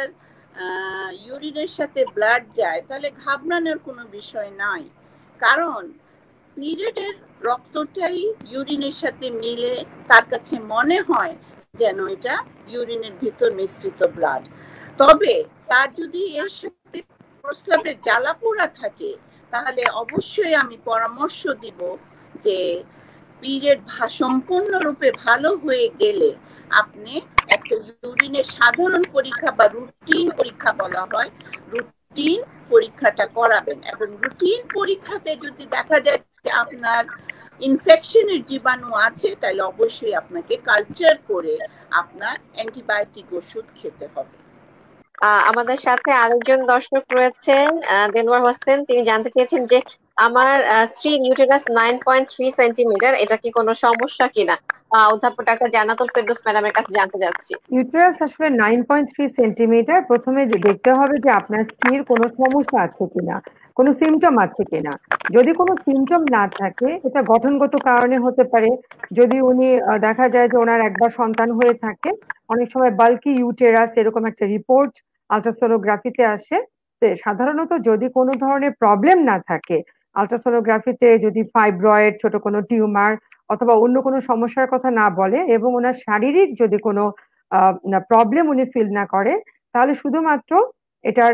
ইউরিনের সাথে ব্লাড যায় তাহলে ঘাবড়ানোর কোনো বিষয় নাই, কারণ পিরিয়ডের রক্তটাই ইউরিনের সাথে মিলে তার কাছে মনে হয় যেন এটা ইউরিনের ভিতর মিশ্রিত ব্লাড। তবে তার যদি এর সাথে প্রস্রাবের জ্বালাপোড়া থাকে তাহলে অবশ্যই আমি পরামর্শ দিব যে পিরিয়ড সম্পূর্ণরূপে ভালো হয়ে গেলে আপনি একটা ইউরিনের সাধারণ পরীক্ষা বা রুটিন পরীক্ষা বলা হয়, রুটিন পরীক্ষাটা করাবেন। এবং রুটিন পরীক্ষাতে যদি দেখা যায় যে আপনার ইনফেকশনের জীবাণু আছে তাহলে অবশ্যই আপনাকে কালচার করে আপনার অ্যান্টিবায়োটিক ওষুধ খেতে হবে। আমাদের সাথে আরেকজন দর্শক রয়েছেন, দেলোয়ার হোসেন। তিনি জানতে চেয়েছেন যে আমার স্ত্রীর ইউটেরাস 9.3 সেন্টিমিটার, এটা কি কোনো সমস্যা কিনা? অধ্যাপক ডাক্তার জান্নাতুল ফেরদৌস ম্যাডামের কাছে জানতে চাচ্ছি। ইউটেরাস আসলে 9.3 সেন্টিমিটার। প্রথমে যে দেখতে হবে যে আপনার স্ত্রীর কোনো সমস্যা আছে কিনা, কোনো সিমটম আছে কিনা। যদি কোনো সিমটম না থাকে, এটা গঠনগত কারণে হতে পারে। যদি উনি দেখা যায় যে ওনার একবার সন্তান হয়ে থাকে, অনেক সময় বাল্কি ইউটেরাস এরকম একটা রিপোর্ট আলট্রাসোনোগ্রাফিতে আসে। তো সাধারণত যদি কোনো ধরনের প্রবলেম না থাকে, আলট্রাসোনোগ্রাফিতে যদি ফাইব্রয়েড, ছোট কোনো টিউমার অথবা অন্য কোনো সমস্যার কথা না বলে, এবং ওনার শারীরিক যদি কোনো প্রবলেম উনি ফিল না করে, তাহলে শুধুমাত্র এটার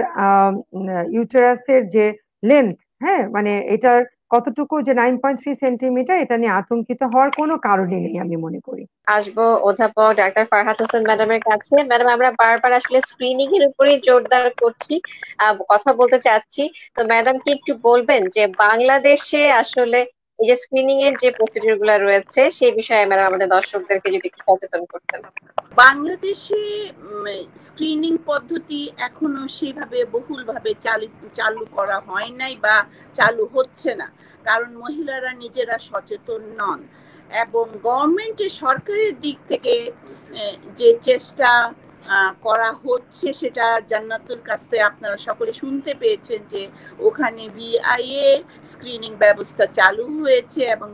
ইউটেরাসের যে লেন্থ, হ্যাঁ মানে এটার কতটুকু, যে 9.3 সেন্টিমিটার, এটা নিয়ে আতঙ্কিত হওয়ার কোনো কারণই নেই আমি মনে করি। আসবো অধ্যাপক ডাক্তার ফারহাত হোসেন ম্যাডামের কাছে। ম্যাডাম, আমরা বারবার আসলে স্ক্রিনিং এর উপরেই জোরদার করছি, কথা বলতে চাচ্ছি। তো ম্যাডাম কি একটু বলবেন যে বাংলাদেশে আসলে এই যে স্ক্রিনিং এর যে প্রসিডিউর গুলা রয়েছে সেই বিষয়ে ম্যাডাম আমাদের দর্শকদেরকে যদি একটু সচেতন করতেন। বাংলাদেশে স্ক্রিনিং পদ্ধতি এখনো সেভাবে বহুলভাবে চালু করা হয় নাই বা চালু হচ্ছে না, কারণ মহিলারা নিজেরা সচেতন নন। এবং গভর্নমেন্টের সরকারের দিক থেকে যে চেষ্টা করা হচ্ছে সেটা জান্নাতুল কাছে আপনারা সকলে শুনতে পেয়েছেন যে ওখানে ভিআইএ স্ক্রিনিং ব্যবস্থা চালু হয়েছে এবং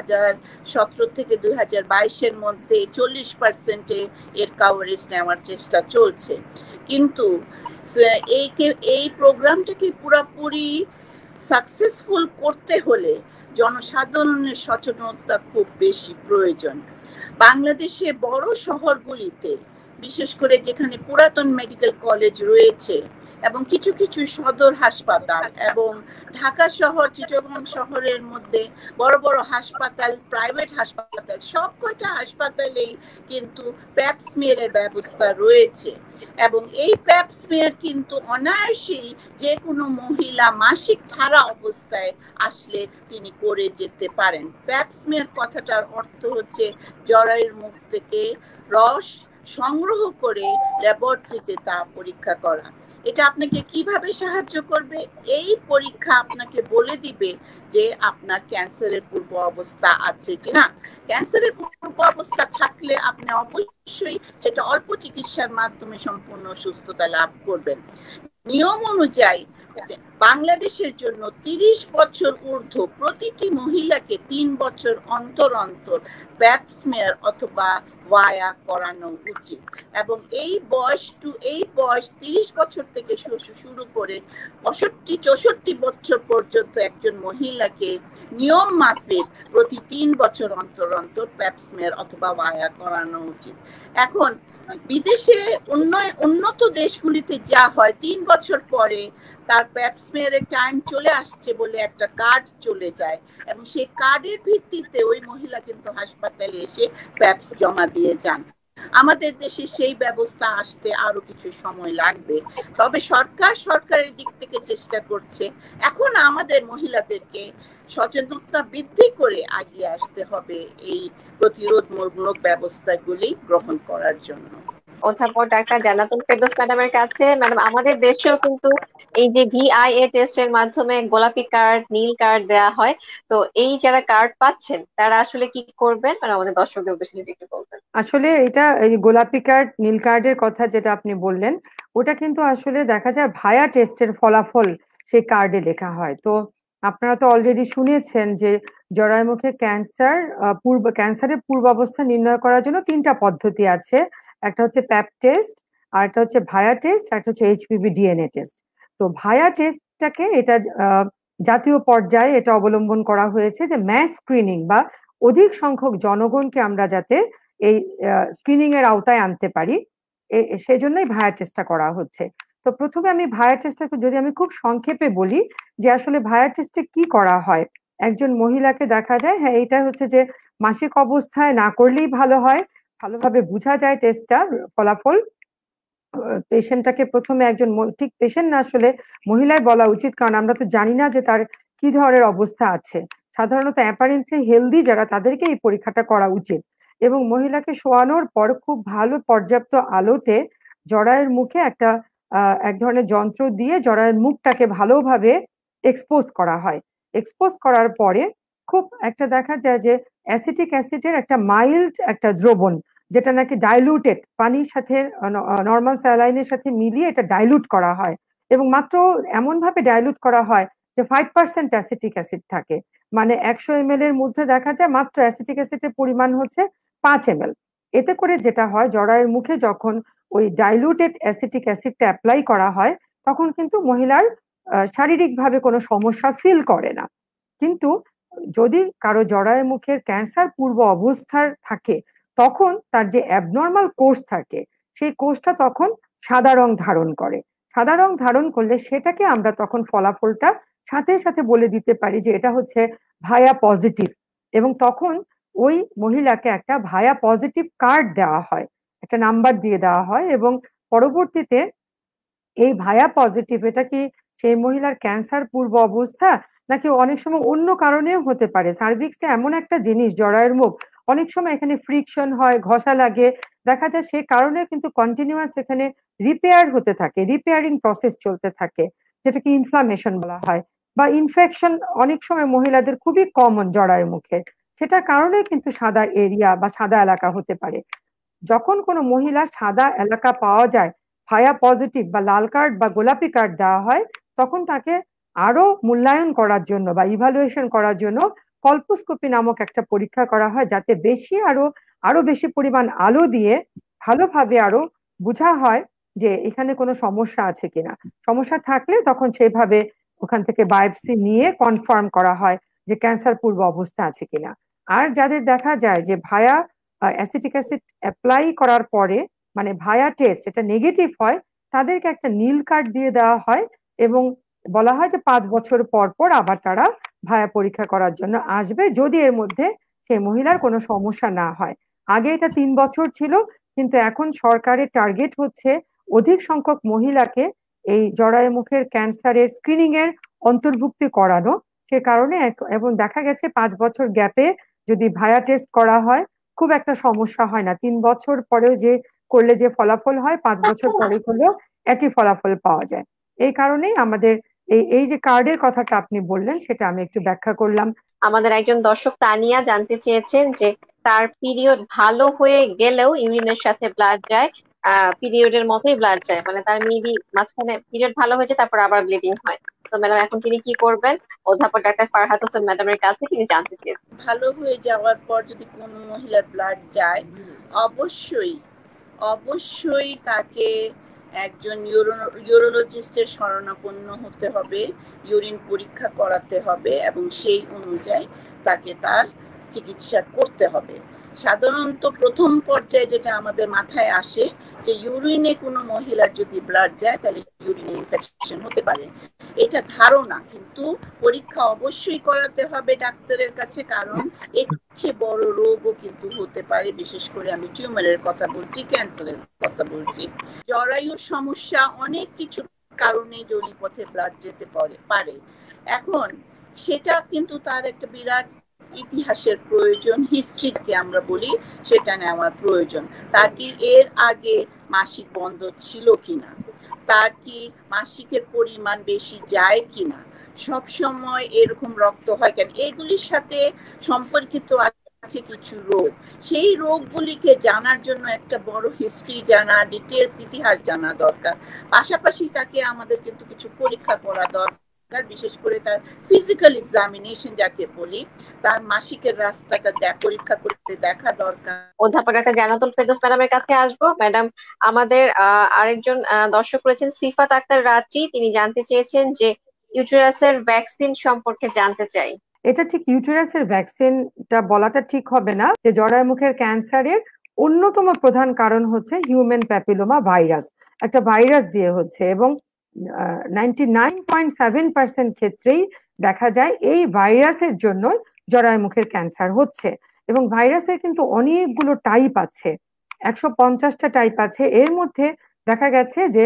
2017 থেকে 2022-এর মধ্যে 40% এর কাভারেজ নেওয়ার চেষ্টা চলছে। কিন্তু এই প্রোগ্রামটাকে পুরোপুরি সাকসেসফুল করতে হলে জনসাধারণের সচেতনতা খুব বেশি প্রয়োজন। বাংলাদেশে বড় শহরগুলিতে, বিশেষ করে যেখানে পুরাতন মেডিকেল কলেজ রয়েছে এবং কিছু কিছু সদর হাসপাতাল, এবং ঢাকা শহর, চিটাগং শহরের মধ্যে বড় বড় হাসপাতাল, প্রাইভেট হাসপাতাল, সব কয়টা হাসপাতালেই কিন্তু প্যাপ স্মিয়ারের ব্যবস্থা রয়েছে। এবং এই প্যাপ স্মিয়ার কিন্তু অনায়াসেই যে কোনো মহিলা মাসিক ছাড়া অবস্থায় আসলে তিনি করে যেতে পারেন। প্যাপ স্মিয়ার কথাটার অর্থ হচ্ছে জরায়ুর মুখ থেকে রস সংগ্রহ করে ল্যাবরেটরিতে তা পরীক্ষা করা। এটা আপনাকে কিভাবে সাহায্য করবে? এই পরীক্ষা আপনাকে বলে দিবে যে আপনার ক্যান্সারের পূর্ব অবস্থা আছে কিনা। ক্যান্সারের পূর্ব অবস্থা থাকলে আপনি অবশ্যই সেটা অল্প চিকিৎসার মাধ্যমে সম্পূর্ণ সুস্থতা লাভ করবেন। নিয়ম অনুযায়ী বাংলাদেশের জন্য 30 বছর ঊর্ধ্ব প্রতিটি মহিলাকে 3 বছর অন্তর অন্তর প্যাপ স্মিয়ার অথবা ওয়ায়া করানো উচিত। এবং এই বয়স 30 বছর থেকে শুরু করে 65-64 বছর পর্যন্ত একজন মহিলাকে নিয়ম মাফিক প্রতি 3 বছর অন্তর অন্তর প্যাপ স্মিয়ার অথবা ওয়ায়া করানো উচিত। এখন বিদেশে উন্নত দেশগুলিতে যা হয় 3 বছর পরে তার প্যাপ স্মিয়ারের টাইম চলে আসছে বলে একটা কার্ড চলে যায়, এবং সেই কার্ডের ভিত্তিতে ওই মহিলা কিন্তু হাসপাতালে এসে প্যাপস জমা দিয়ে যান। আমাদের দেশে সেই ব্যবস্থা আসতে আরো কিছু সময় লাগবে, তবে সরকারের দিক থেকে চেষ্টা করছে। এখন আমাদের মহিলাদেরকে সচেতনতা বৃদ্ধি করে আগিয়ে আসতে হবে এই প্রতিরোধমূলক ব্যবস্থাগুলি গ্রহণ করার জন্য। অধ্যাপক ডাক্তার জান্নাতুল ফেরদৌস ম্যাডামের কাছে, ম্যাডাম আমাদের দেশেও কিন্তু এই যে ভিআইএ টেস্টের মাধ্যমে গোলাপি কার্ড নীল কার্ড দেওয়া হয়, তো এই যারা কার্ড পাচ্ছেন তারা আসলে কি করবেন, মানে আমাদের দর্শকদের উদ্দেশ্যে যদি একটু বলবেন। আসলে এটা এই গোলাপি কার্ড নীল কার্ডের কথা যেটা আপনি বললেন, ওটা কিন্তু আসলে দেখা যায় ভায়া টেস্টের ফলাফল সেই কার্ডে লেখা হয়। তো আপনারা তো অলরেডি শুনেছেন যে জরায়ুমুখে ক্যান্সারের পূর্বাবস্থা নির্ণয় করার জন্য 3টা পদ্ধতি আছে। একটা হচ্ছে প্যাপ টেস্ট, আর একটা হচ্ছে ভায়া টেস্ট, আর একটা হচ্ছে এইচপিভি ডিএনএ টেস্ট। তো ভায়া টেস্টটাকে এটা জাতীয় পর্যায়ে এটা অবলম্বন করা হয়েছে যে ম্যাস স্ক্রিনিং বা অধিক সংখ্যক জনগণকে আমরা যাতে এই স্ক্রিনিং এর আওতায় আনতে পারি, সেই জন্যই ভায়া টেস্টটা করা হচ্ছে। তো প্রথমে আমি ভায়া টেস্টটা যদি আমি খুব সংক্ষেপে বলি যে আসলে ভায়া টেস্টে কি করা হয়। একজন মহিলাকে দেখা যায়, হ্যাঁ এটা হচ্ছে যে মাসিক অবস্থায় না করলেই ভালো হয়, ভালোভাবে বোঝা যায় টেস্টটা ফলাফল। পেশেন্টটাকে প্রথমে ঠিক পেশেন্ট না, আসলে মহিলাই বলা উচিত, কারণ আমরা তো জানি না যে তার কি ধরনের অবস্থা আছে। সাধারণত অ্যাপারেন্টলি হেলদি যারা তাদেরকে এই পরীক্ষাটা করা উচিত। এবং মহিলাকে শোয়ানোর পর খুব ভালো পর্যাপ্ত আলোতে জরায়ের মুখে এক ধরনের যন্ত্র দিয়ে জরায়ের মুখটাকে ভালোভাবে এক্সপোজ করা হয়। এক্সপোজ করার পরে খুব একটা দেখা যায় যে অ্যাসিটিক অ্যাসিডের একটা মাইল্ড একটা দ্রবণ, যেটা নাকি ডাইলুটেড পানির সাথে নর্মাল স্যালাইনের সাথে মিলিয়ে এটা ডাইলুট করা হয়। এবং মাত্র এমন ভাবে ডাইলুট করা হয় যে 5% অ্যাসিটিক অ্যাসিড থাকে। মানে 100 ml এর মধ্যে দেখা যায় মাত্র অ্যাসিটিক অ্যাসিডের পরিমাণ হচ্ছে 5 ml। এতে করে যেটা হয়, জরায়ের মুখে যখন ওই ডাইলুটেড অ্যাসিটিক অ্যাসিডটা অ্যাপ্লাই করা হয়, তখন কিন্তু মহিলার শারীরিকভাবে কোনো সমস্যা ফিল করে না। কিন্তু যদি কারো জরায়ু মুখের ক্যান্সার পূর্ব অবস্থার থাকে, তখন তার যে অ্যাবনর্মাল কোষ থাকে, সেই কোষটা তখন সাদা রং ধারণ করে। সাদা রং ধারণ করলে সেটাকে আমরা তখন ফলাফলটা সাথে সাথে বলে দিতে পারি যে এটা হচ্ছে ভায়া পজিটিভ। এবং তখন ওই মহিলাকে একটা ভায়া পজিটিভ কার্ড দেওয়া হয়, একটা নাম্বার দিয়ে দেওয়া হয়। এবং পরবর্তীতে এই ভায়া পজিটিভ এটা কি সেই মহিলার ক্যান্সার পূর্ব অবস্থা, নাকি অনেক সময় অন্য কারণেও হতে পারে। সার্ভিক্সটা এমন একটা জিনিস, জরায়ুর মুখ, অনেক সময় এখানে ফ্রিকশন হয়, ঘষা লাগে, দেখা যায় সে কারণে কিন্তু কন্টিনিউয়াস এখানে রিপেয়ার হতে থাকে, রিপেয়ারিং প্রসেস চলতে থাকে, যেটাকে ইনফ্লামেশন বলা হয়। বা ইনফেকশন অনেক সময় মহিলাদের খুবই কমন জরায়ু মুখে, সেটার কারণে কিন্তু সাদা এরিয়া বা সাদা এলাকা হতে পারে। যখন কোনো মহিলা সাদা এলাকা পাওয়া যায়, ভায়া পজিটিভ বা লাল কার্ড বা গোলাপি কার্ড দেওয়া হয়, তখন তাকে আরো মূল্যায়ন করার জন্য বা ইভালুয়েশন করার জন্য কল্পোস্কোপি নামক একটা পরীক্ষা করা হয়, যাতে আরো আরো বেশি পরিমাণ আলো দিয়ে ভালোভাবে আরো বোঝা হয় যে এখানে কোনো সমস্যা আছে কিনা। সমস্যা থাকলে তখন সেভাবে ওখান থেকে বায়োপসি নিয়ে কনফার্ম করা হয় যে ক্যান্সার পূর্ব অবস্থা আছে কিনা। আর যাদের দেখা যায় যে ভায়া অ্যাসিটিক অ্যাসিড অ্যাপ্লাই করার পরে, মানে ভায়া টেস্ট এটা নেগেটিভ হয়, তাদেরকে একটা নীল কার্ড দিয়ে দেওয়া হয়। এবং বলা হয় যে 5 বছর পর পর আবার তারা ভায়া পরীক্ষা করার জন্য আসবে, যদি এর মধ্যে সেই মহিলার কোনো সমস্যা না হয়। আগে এটা 3 বছর ছিল, কিন্তু এখন সরকারের টার্গেট হচ্ছে অধিক সংখ্যক মহিলাকে এই জরায়ু মুখের ক্যান্সারের স্ক্রিনিং এর অন্তর্ভুক্তি করানো। সে কারণে এবং দেখা গেছে 5 বছর গ্যাপে যদি ভায়া টেস্ট করা হয়, খুব একটা সমস্যা হয় না। 3 বছর পরেও যে করলে যে ফলাফল হয়, 5 বছর পরে করলেও একই ফলাফল পাওয়া যায়। এই কারণেই আমাদের এই এই যে কার্ডের কথাটা আপনি বললেন, সেটা আমি একটু ব্যাখ্যা করলাম। আমাদের একজন দর্শক তানিয়া জানতে চেয়েছেন যে তার পিরিয়ড ভালো হয়ে গেলেও ইউরিনের সাথে ব্লাড যায়, পিরিয়ডের মতোই ব্লাড যায়, মানে তার মেবি মাঝখানে পিরিয়ড ভালো হয়েছে তারপর আবার ব্লিডিং হয়। তো ম্যাডাম এখন তিনি কি করবেন? অধ্যাপক ডাক্তার ফারহাত হোসেন ম্যাডামের কাছে তিনি জানতে চেয়েছেন। ভালো হয়ে যাওয়ার পর যদি কোনো মহিলার ব্লাড যায়, অবশ্যই অবশ্যই তাকে একজন ইউরোলজিস্টের শরণাপন্ন হতে হবে, ইউরিন পরীক্ষা করাতে হবে এবং সেই অনুযায়ী তাকে তার চিকিৎসা করতে হবে। সাধারণত প্রথম পর্যায়ে যেটা আমাদের মাথায় আসে যে ইউরিনে কোনো মহিলার যদি ব্লাড যায় তাহলে ইউরিনে ইনফেকশন হতে পারে, এটা ধারণা। কিন্তু পরীক্ষা অবশ্যই করাতে হবে ডাক্তারের কাছে, কারণ এর চেয়ে বড় রোগও কিন্তু হতে পারে। বিশেষ করে আমি টিউমারের কথা বলছি, ক্যান্সারের কথা বলছি। জরায়ুর সমস্যা অনেক কিছু কারণে যোনিপথে ব্লাড যেতে পারে। এখন সেটা কিন্তু তার একটা বিরাট ইতিহাসের প্রয়োজন, হিস্ট্রিকে আমরা বলি, সেটা নেওয়ার প্রয়োজন। তার কি এর আগে মাসিক বন্ধ ছিল কিনা, তার কি মাসিকের পরিমাণ বেশি যায় কিনা, সব সময় এরকম রক্ত হয় কেন, এগুলির সাথে সম্পর্কিত আছে কিছু রোগ। সেই রোগগুলিকে জানার জন্য একটা বড় হিস্ট্রি জানা, ডিটেলস ইতিহাস জানা দরকার। পাশাপাশি তাকে আমাদের কিন্তু কিছু পরীক্ষা করা দরকার, বিশেষ করে তার ফিজিক্যাল এক্সামিনেশন যাকে বলি, তার মাসিকের রাস্তাটা পরীক্ষা করতে দেখা দরকার। অধ্যাপক ডাক্তার জান্নাতুল ফেরদৌস ম্যাডামের কাছে আসবো। ম্যাডাম, আমাদের আরেকজন দর্শক রয়েছেন সিফাত আক্তার রাত্রি, তিনি জানতে চেয়েছেন যে ইউটেরাসের ভ্যাকসিন সম্পর্কে জানতে চাই। এটা ঠিক ইউটেরাসের ভ্যাকসিনটা বলাটা ঠিক হবে না, যে জরায়ুমুখের ক্যান্সারের অন্যতম প্রধান কারণ হচ্ছে হিউম্যান প্যাপিলোমা ভাইরাস, একটা ভাইরাস দিয়ে হচ্ছে, এবং 99.7% ক্ষেত্রেই দেখা যায় এই ভাইরাসের জন্য জরায়ুমুখের ক্যান্সার হচ্ছে। এবং ভাইরাসের কিন্তু অনেকগুলো টাইপ আছে, 150টা টাইপ আছে। এর মধ্যে দেখা গেছে যে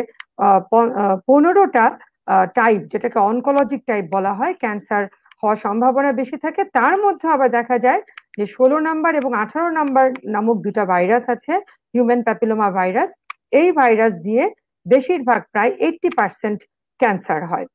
15টা টাইপ, যেটাকে অনকোলজিক টাইপ বলা হয়, ক্যান্সার হওয়ার সম্ভাবনা বেশি থাকে। তার মধ্যে আবার দেখা যায় যে 16 নাম্বার এবং 18 নাম্বার নামক দুটা ভাইরাস আছে, হিউম্যান প্যাপিলোমা ভাইরাস। এই ভাইরাস দিয়ে বেশিরভাগ প্রায় 80% ক্যান্সার হয়।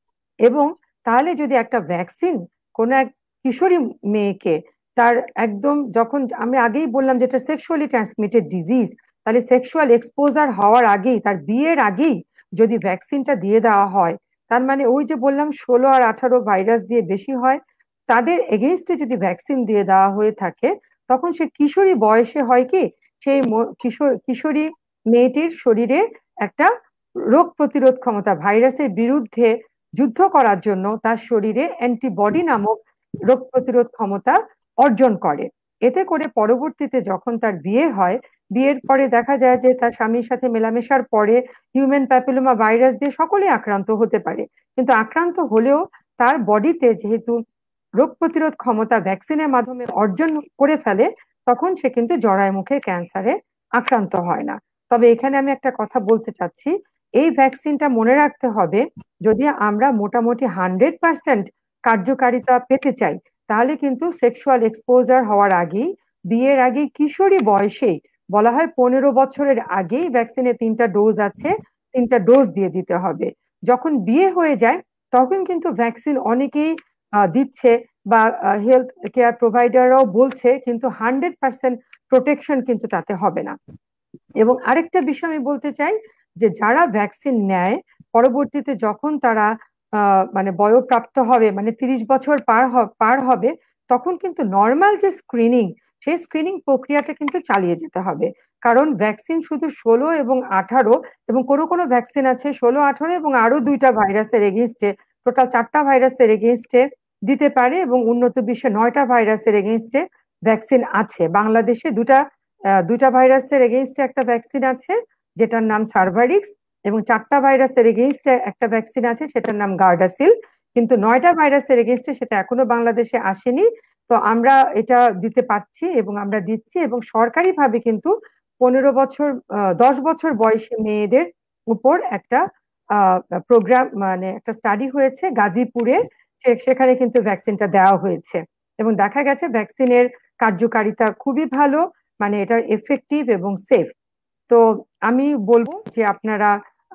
এবং তাহলে যদি একটা ভ্যাকসিন কোনো এক কিশোরী মেয়েকে, তার একদম, যখন আমি আগেই বললাম যেটা সেক্সুয়ালি ট্রান্সমিটেড ডিজিজ, তাহলে সেক্সুয়াল এক্সপোজার হওয়ার আগেই, তার বিয়ের আগেই যদি ভ্যাকসিনটা দিয়ে দেওয়া হয়, তার মানে ওই যে বললাম 16 আর 18 ভাইরাস দিয়ে বেশি হয়, তাদের এগেনস্টে যদি ভ্যাকসিন দিয়ে দেওয়া হয়ে থাকে, তখন সে কিশোরী বয়সে হয় কি, সেই কিশোরী মেয়েটির শরীরে একটা রোগ প্রতিরোধ ক্ষমতা, ভাইরাসের বিরুদ্ধে যুদ্ধ করার জন্য তার শরীরে অ্যান্টিবডি নামক রোগ প্রতিরোধ ক্ষমতা অর্জন করে। এতে করে পরবর্তীতে যখন তার বিয়ে হয়, বিয়ের পরে দেখা যায় যে তার স্বামীর সাথে মেলামেশার পরে হিউম্যান প্যাপিলোমা ভাইরাস দিয়ে সকলে আক্রান্ত হতে পারে, কিন্তু আক্রান্ত হলেও তার বডিতে যেহেতু রোগ প্রতিরোধ ক্ষমতা ভ্যাকসিনের মাধ্যমে অর্জন করে ফেলে, তখন সে কিন্তু জরায়ুমুখের ক্যান্সারে আক্রান্ত হয় না। তবে এখানে আমি একটা কথা বলতে চাচ্ছি, এই ভ্যাকসিনটা মনে রাখতে হবে, যদি আমরা মোটামুটি 100% কার্যকারিতা পেতে চাই, তাহলে কিন্তু সেক্সুয়াল এক্সপোজার হওয়ার আগেই, বিয়ের আগেই, কিশোরী বয়সেই, বলা হয় 15 বছরের আগেই ভ্যাকসিনের 3টা ডোজ আছে, 3টা ডোজ দিয়ে দিতে হবে। যখন বিয়ে হয়ে যায় তখন কিন্তু ভ্যাকসিন অনেকেই দিচ্ছে, বা হেলথ কেয়ার প্রোভাইডাররাও বলছে, কিন্তু 100% প্রোটেকশন কিন্তু তাতে হবে না। এবং আরেকটা বিষয় আমি বলতে চাই, যে যারা ভ্যাকসিন নেয়, পরবর্তীতে যখন তারা মানে বয়প্রাপ্ত হবে, মানে 30 বছর পার হবে, তখন কিন্তু নর্মাল যে স্ক্রিনিং, সেই স্ক্রিনিং প্রক্রিয়াটা কিন্তু চালিয়ে যেতে হবে। কারণ ভ্যাকসিন শুধু 16 এবং 18, এবং কোনো কোনো ভ্যাকসিন আছে 16, 18 এবং আরো 2টা ভাইরাসের এগেনস্টে, টোটাল 4টা ভাইরাসের এগেনস্টে দিতে পারে। এবং উন্নত বিশ্বে 9টা ভাইরাসের এগেনস্টে ভ্যাকসিন আছে। বাংলাদেশে দুইটা ভাইরাসের এগেইনস্টে একটা ভ্যাকসিন আছে, যেটার নাম সার্ভারিক্স, এবং 4টা ভাইরাসের এগেইনস্টে একটা ভ্যাকসিন আছে, সেটার নাম গার্ডাসিল। কিন্তু 9টা ভাইরাসের এগেইনস্টে সেটা এখনো বাংলাদেশে আসেনি। তো আমরা এটা দিতে পারছি এবং আমরা দিচ্ছি, এবং সরকারিভাবে কিন্তু 15 বছর, 10 বছর বয়সী মেয়েদের উপর একটা প্রোগ্রাম, মানে একটা স্টাডি হয়েছে গাজীপুরে, সেখানে কিন্তু ভ্যাকসিনটা দেওয়া হয়েছে, এবং দেখা গেছে ভ্যাকসিনের কার্যকারিতা খুবই ভালো, মানে এটা এফেক্টিভ এবং সেফ। তো আমি বলবো যে আপনারা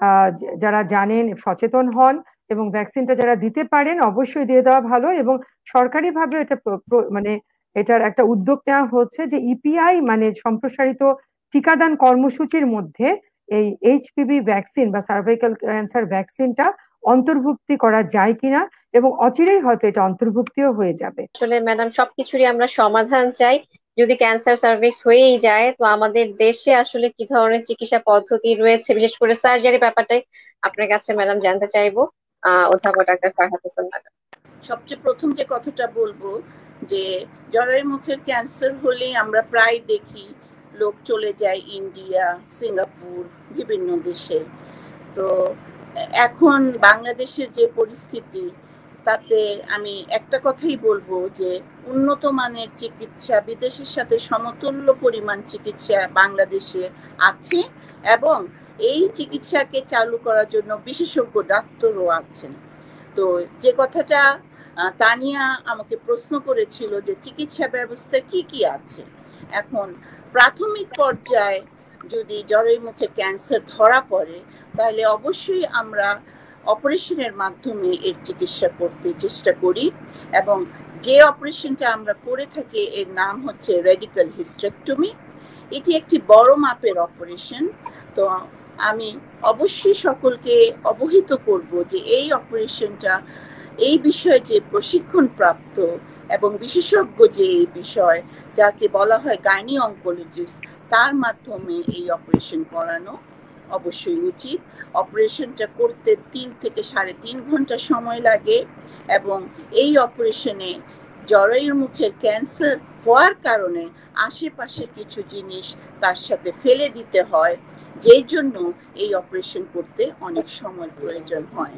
যারা জানেন সচেতন হন, এবং ভ্যাকসিনটা যারা দিতে পারেন অবশ্যই দিয়ে দেওয়া ভালো। এবং সরকারিভাবে এটা মানে এটার একটা উদ্যোগ নেওয়া হচ্ছে, যে ইপিআই মানে সম্প্রসারিত টিকাদান কর্মসূচির মধ্যে এই এইচপিভি ভ্যাকসিন বা সার্ভাইকাল ক্যান্সার ভ্যাকসিনটা অন্তর্ভুক্তি করা যায় কিনা, এবং অচিরেই হয়তো এটা অন্তর্ভুক্তিও হয়ে যাবে। আসলে ম্যাডাম সবকিছুরই আমরা সমাধান চাই। যদি ক্যান্সার সার্ভিস হয়েই যায়, তো আমাদের দেশে আসলে কি ধরনের চিকিৎসা পদ্ধতি রয়েছে, বিশেষ করে সার্জারি ব্যাপারটাই আপনার কাছে ম্যাডাম জানতে চাইবো, অধ্যাপক ডাক্তার ফারহাদ হোসেন ম্যাডাম। সবচেয়ে প্রথম যে কথাটা বলবো, যে জরায়ু মুখের ক্যান্সার হলেই আমরা প্রায় দেখি লোক চলে যায় ইন্ডিয়া, সিঙ্গাপুর, বিভিন্ন দেশে। তো এখন বাংলাদেশের যে পরিস্থিতি, তাতে আমি একটা কথাই বলবো যে উন্নত মানের চিকিৎসা, বিদেশের সাথে সমতুল্য পরিমাণ চিকিৎসা বাংলাদেশে আছে, এবং এই চিকিৎসাকে চালু করার জন্য বিশেষজ্ঞ ডাক্তারও আছেন। তো যে কথাটা তানিয়া আমাকে প্রশ্ন করেছিল যে চিকিৎসা ব্যবস্থা কি কি আছে, এখন প্রাথমিক পর্যায়ে যদি জরায়ু মুখের ক্যান্সার ধরা পড়ে, তাহলে অবশ্যই আমরা অপারেশনের মাধ্যমে এর চিকিৎসা করতে চেষ্টা করি, এবং যে অপারেশনটা আমরা করে থাকি এর নাম হচ্ছে রেডিক্যাল হিস্টেরেক্টমি। এটি একটি বড় মাপের অপারেশন। তো আমি অবশ্যই সকলকে অবহিত করব যে এই অপারেশনটা, এই বিষয়ে যে প্রশিক্ষণ প্রাপ্ত এবং বিশেষজ্ঞ যে এই বিষয়, যাকে বলা হয় গাইনি অনকোলজিস্ট, তার মাধ্যমে এই অপারেশন করানো অবশ্যই উচিত। অপারেশনটা করতে 3 থেকে 3.5 ঘন্টা সময় লাগে, এবং এই অপারেশনে জরায়ুর মুখের ক্যান্সার হওয়ার কারণে আশেপাশে কিছু জিনিস তার সাথে ফেলে দিতে হয়, যেই জন্য এই অপারেশন করতে অনেক সময় প্রয়োজন হয়।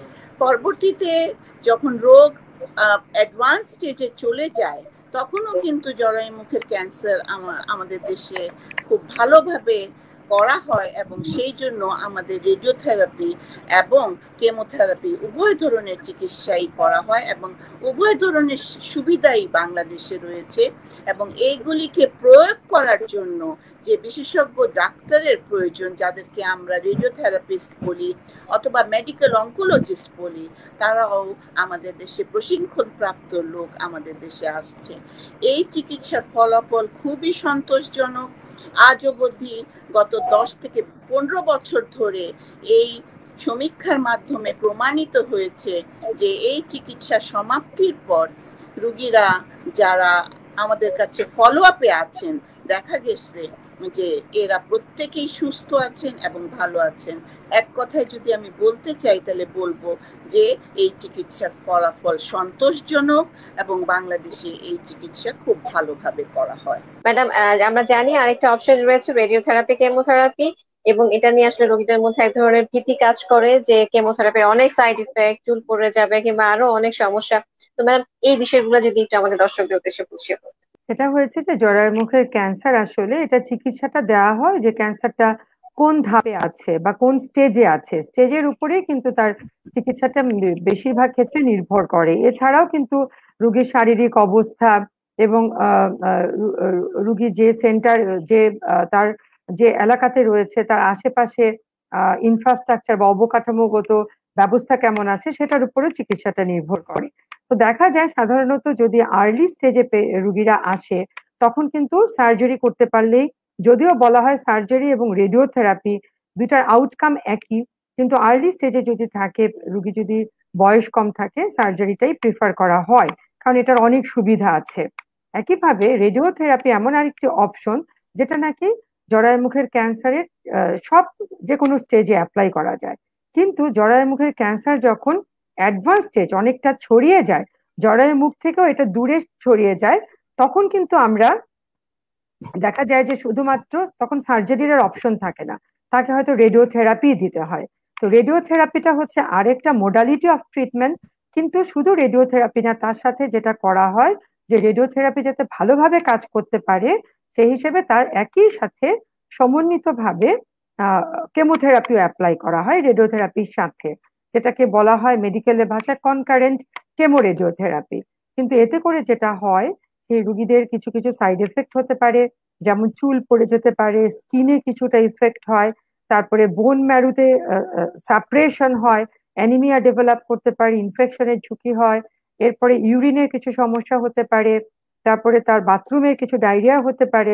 পরবর্তীতে যখন রোগ অ্যাডভান্স স্টেজে চলে যায়, তখনও কিন্তু জরায়ু মুখের ক্যান্সার আমাদের দেশে খুব ভালোভাবে করা হয়, এবং সেই জন্য আমাদের রেডিওথেরাপি এবং কেমোথেরাপি উভয় ধরনের চিকিৎসাই করা হয়, এবং উভয় ধরনের সুবিধাই বাংলাদেশে রয়েছে। এবং এইগুলিকে প্রয়োগ করার জন্য যে বিশেষজ্ঞ ডাক্তারের প্রয়োজন, যাদেরকে আমরা রেডিওথেরাপিস্ট বলি অথবা মেডিকেল অনকোলজিস্ট বলি, তারাও আমাদের দেশে প্রশিক্ষণপ্রাপ্ত লোক আমাদের দেশে আসছে। এই চিকিৎসার ফলাফল খুবই সন্তোষজনক। আজ অবধি গত 10 থেকে 15 বছর ধরে এই সমীক্ষার মাধ্যমে প্রমাণিত হয়েছে যে এই চিকিৎসা সমাপ্তির পর রোগীরা যারা আমাদের কাছে ফলো আপে আছেন, দেখা গেছে যে এরা প্রত্যেকেই সুস্থ আছেন এবং ভালো আছেন। এক কথায় যদি আমি বলতে চাই, তাহলে বলবো যে এই চিকিৎসার ফলাফল সন্তোষজনক, এবং বাংলাদেশে এই চিকিৎসা খুব ভালোভাবে করা হয়। ম্যাডাম, আমরা জানি আরেকটা অপশন রয়েছে রেডিওথেরাপি, কেমোথেরাপি, এবং এটা নিয়ে আসলে রোগীদের মধ্যে এক ধরনের ভীতি কাজ করে যে কেমোথেরাপির অনেক সাইড ইফেক্ট, চুল পড়ে যাবে কিংবা আরো অনেক সমস্যা। তো ম্যাডাম, এই বিষয়গুলো যদি একটু আমাদের দর্শকদের উদ্দেশ্যে বুঝিয়ে বলতেন। এটা হয়েছে যে জরায়ু মুখের ক্যান্সার, আসলে এটা চিকিৎসাটা দেওয়া হয় যে ক্যান্সারটা কোন ধাপে আছে বা কোন স্টেজে আছে, স্টেজের উপরেই কিন্তু তার চিকিৎসাটা বেশিরভাগ ক্ষেত্রে নির্ভর করে। এছাড়াও কিন্তু রোগীর শারীরিক অবস্থা এবং রোগী যে সেন্টার, যে তার যে এলাকাতে রয়েছে তার আশেপাশে ইনফ্রাস্ট্রাকচার বা অবকাঠামোগত ব্যবস্থা কেমন আছে, সেটার উপরে চিকিৎসাটা নির্ভর করে। তো দেখা যায় সাধারণত যদি আর্লি স্টেজে রুগীরা আসে, তখন কিন্তু সার্জারি করতে পারলেই, যদিও বলা হয় সার্জারি এবং রেডিওথেরাপি দুইটার আউটকাম একই, কিন্তু আর্লি স্টেজে যদি থাকে, রুগী যদি বয়স কম থাকে, সার্জারিটাই প্রিফার করা হয়, কারণ এটার অনেক সুবিধা আছে। একইভাবে রেডিওথেরাপি এমন আরেকটি অপশন যেটা নাকি জরায়ু মুখের ক্যান্সারের সব যে কোনো স্টেজে অ্যাপ্লাই করা যায়। কিন্তু জরায়ু মুখের ক্যান্সার যখন অ্যাডভান্স স্টেজ, অনেকটা ছড়িয়ে যায়, জরায়ু মুখ থেকেও এটা দূরে ছড়িয়ে যায়, তখন কিন্তু আমরা দেখা যায় যে শুধুমাত্র তখন সার্জারির আর অপশন থাকে না, তাকে হয়তো রেডিওথেরাপি দিতে হয়। তো রেডিওথেরাপিটা হচ্ছে আরেকটা মোডালিটি অফ ট্রিটমেন্ট। কিন্তু শুধু রেডিওথেরাপি না, তার সাথে যেটা করা হয় যে রেডিওথেরাপি যাতে ভালোভাবে কাজ করতে পারে, সেই হিসেবে তার একই সাথে সমন্বিতভাবে কেমোথেরাপিও অ্যাপ্লাই করা হয় রেডিওথেরাপির সাথে, যেটাকে বলা হয় মেডিকেলের ভাষায় কনকারেন্ট কেমো রেডিওথেরাপি। কিন্তু এতে করে যেটা হয়, সেই রুগীদের কিছু কিছু সাইড এফেক্ট হতে পারে, যেমন চুল পড়ে যেতে পারে, স্কিনে কিছুটা ইফেক্ট হয়, তারপরে বোন ম্যারুতে সাপ্রেশন হয়, অ্যানিমিয়া ডেভেলপ করতে পারে, ইনফেকশনের ঝুঁকি হয়, এরপরে ইউরিনের কিছু সমস্যা হতে পারে, তারপরে তার বাথরুমের কিছু ডায়রিয়া হতে পারে,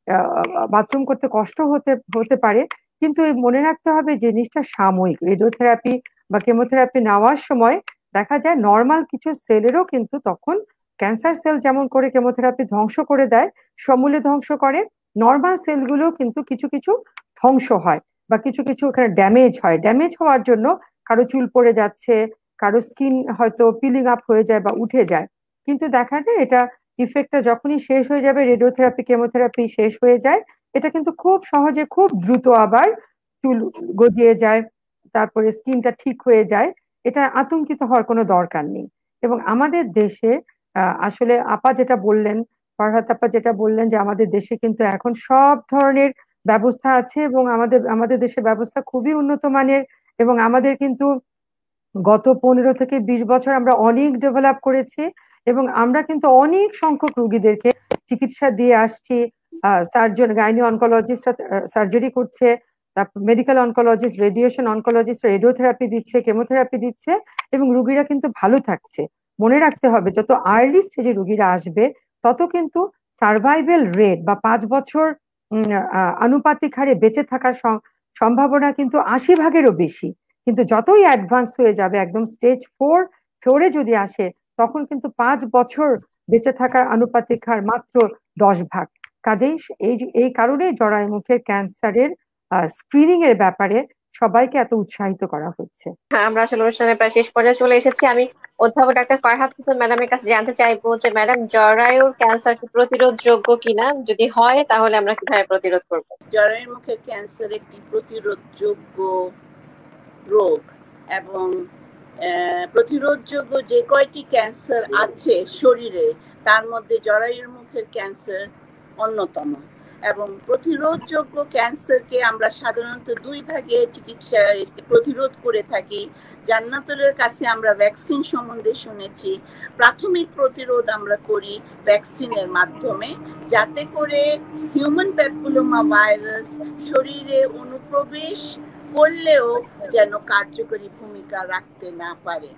বাথরুম করতে কষ্ট হতে হতে পারে, কিন্তু মনে রাখতে হবে জিনিসটা সাময়িক। রেডিওথেরাপি বা কেমোথেরাপি নেওয়ার সময় দেখা যায় নর্মাল কিছু সেলেরও কিন্তু তখন ক্যান্সার সেল যেমন করে কেমোথেরাপি ধ্বংস করে দেয়, সমূলে ধ্বংস করে, নর্মাল সেলগুলো কিন্তু কিছু কিছু ধ্বংস হয় বা কিছু কিছু ওখানে ড্যামেজ হয়। ড্যামেজ হওয়ার জন্য কারো চুল পড়ে যাচ্ছে, কারো স্কিন হয়তো পিলিং আপ হয়ে যায় বা উঠে যায়, কিন্তু দেখা যায় এটা ইফেক্টটা যখনই শেষ হয়ে যাবে, রেডিওথেরাপি কেমোথেরাপি শেষ হয়ে যায়, এটা কিন্তু খুব সহজে খুব দ্রুত আবার চুল গজিয়ে যায়, তারপরে স্কিনটা ঠিক হয়ে যায়। এটা আতঙ্কিত হওয়ার কোনো দরকার নেই। এবং আমাদের দেশে আসলে আপা যেটা বললেন, ফরহাদ আপা যেটা বললেন যে আমাদের দেশে কিন্তু এখন সব ধরনের ব্যবস্থা আছে এবং আমাদের আমাদের দেশের ব্যবস্থা খুবই উন্নত মানের। এবং আমাদের কিন্তু গত 15 থেকে 20 বছর আমরা অনেক ডেভেলপ করেছি এবং আমরা কিন্তু অনেক সংখ্যক রোগীদেরকে চিকিৎসা দিয়ে আসছি। সার্জন, গাইনি অনকোলজিস্টরা সার্জারি করছে, তারপর medical oncologist, radiation oncologist radiotherapy দিচ্ছে, কেমোথেরাপি দিচ্ছে, এবং রোগীরা কিন্তু ভালো থাকছে। মনে রাখতে হবে যত আর্লি স্টেজে রোগীরা আসবে তত কিন্তু সার্ভাইভাল রেট বা 5 বছর আনুপাতিক হারে বেঁচে থাকার সম্ভাবনা কিন্তু 80 ভাগেরও বেশি। কিন্তু যতই অ্যাডভান্স হয়ে যাবে, একদম স্টেজ 4 যদি আসে, তখন কিন্তু 5 বছর বেঁচে থাকার আনুপাতিক হার মাত্র 10 ভাগ। কাজেই এই কারণে জরায়ু মুখের ক্যান্সারের স্ক্রিনিং এর ব্যাপারে সবাইকে এত উৎসাহিত করা হচ্ছে। হ্যাঁ, আমরা আসলে অনুষ্ঠানের প্রায় শেষ পর্যায়ে চলে এসেছি। আমি অধ্যাপক ডাক্তার ফারহাদ হোসেন ম্যাডামের কাছে জানতে চাইবো যে ম্যাডাম, জরায়ুর ক্যান্সার কি প্রতিরোধযোগ্য কিনা, যদি হয় তাহলে আমরা কিভাবে প্রতিরোধ করবো? জরায়ুর মুখের ক্যান্সার একটি প্রতিরোধযোগ্য রোগ এবং প্রতিরোধযোগ্য যে কয়টি ক্যান্সার আছে শরীরে, তার মধ্যে জরায়ুর মুখের ক্যান্সার অন্যতম। এবং প্রতিরোধযোগ্য ক্যান্সারকে আমরা সাধারণত 2 ভাগে চিকিৎসায় প্রতিরোধ করে থাকি। জান্নাতুলের কাছে আমরা ভ্যাকসিন সম্বন্ধে শুনেছি। প্রাথমিক প্রতিরোধ আমরা করি ভ্যাকসিনের মাধ্যমে, যাতে করে হিউম্যান প্যাপিলোমা ভাইরাস শরীরে অনুপ্রবেশ করলেও যেন কার্যকরী ভূমিকা রাখতে না পারে।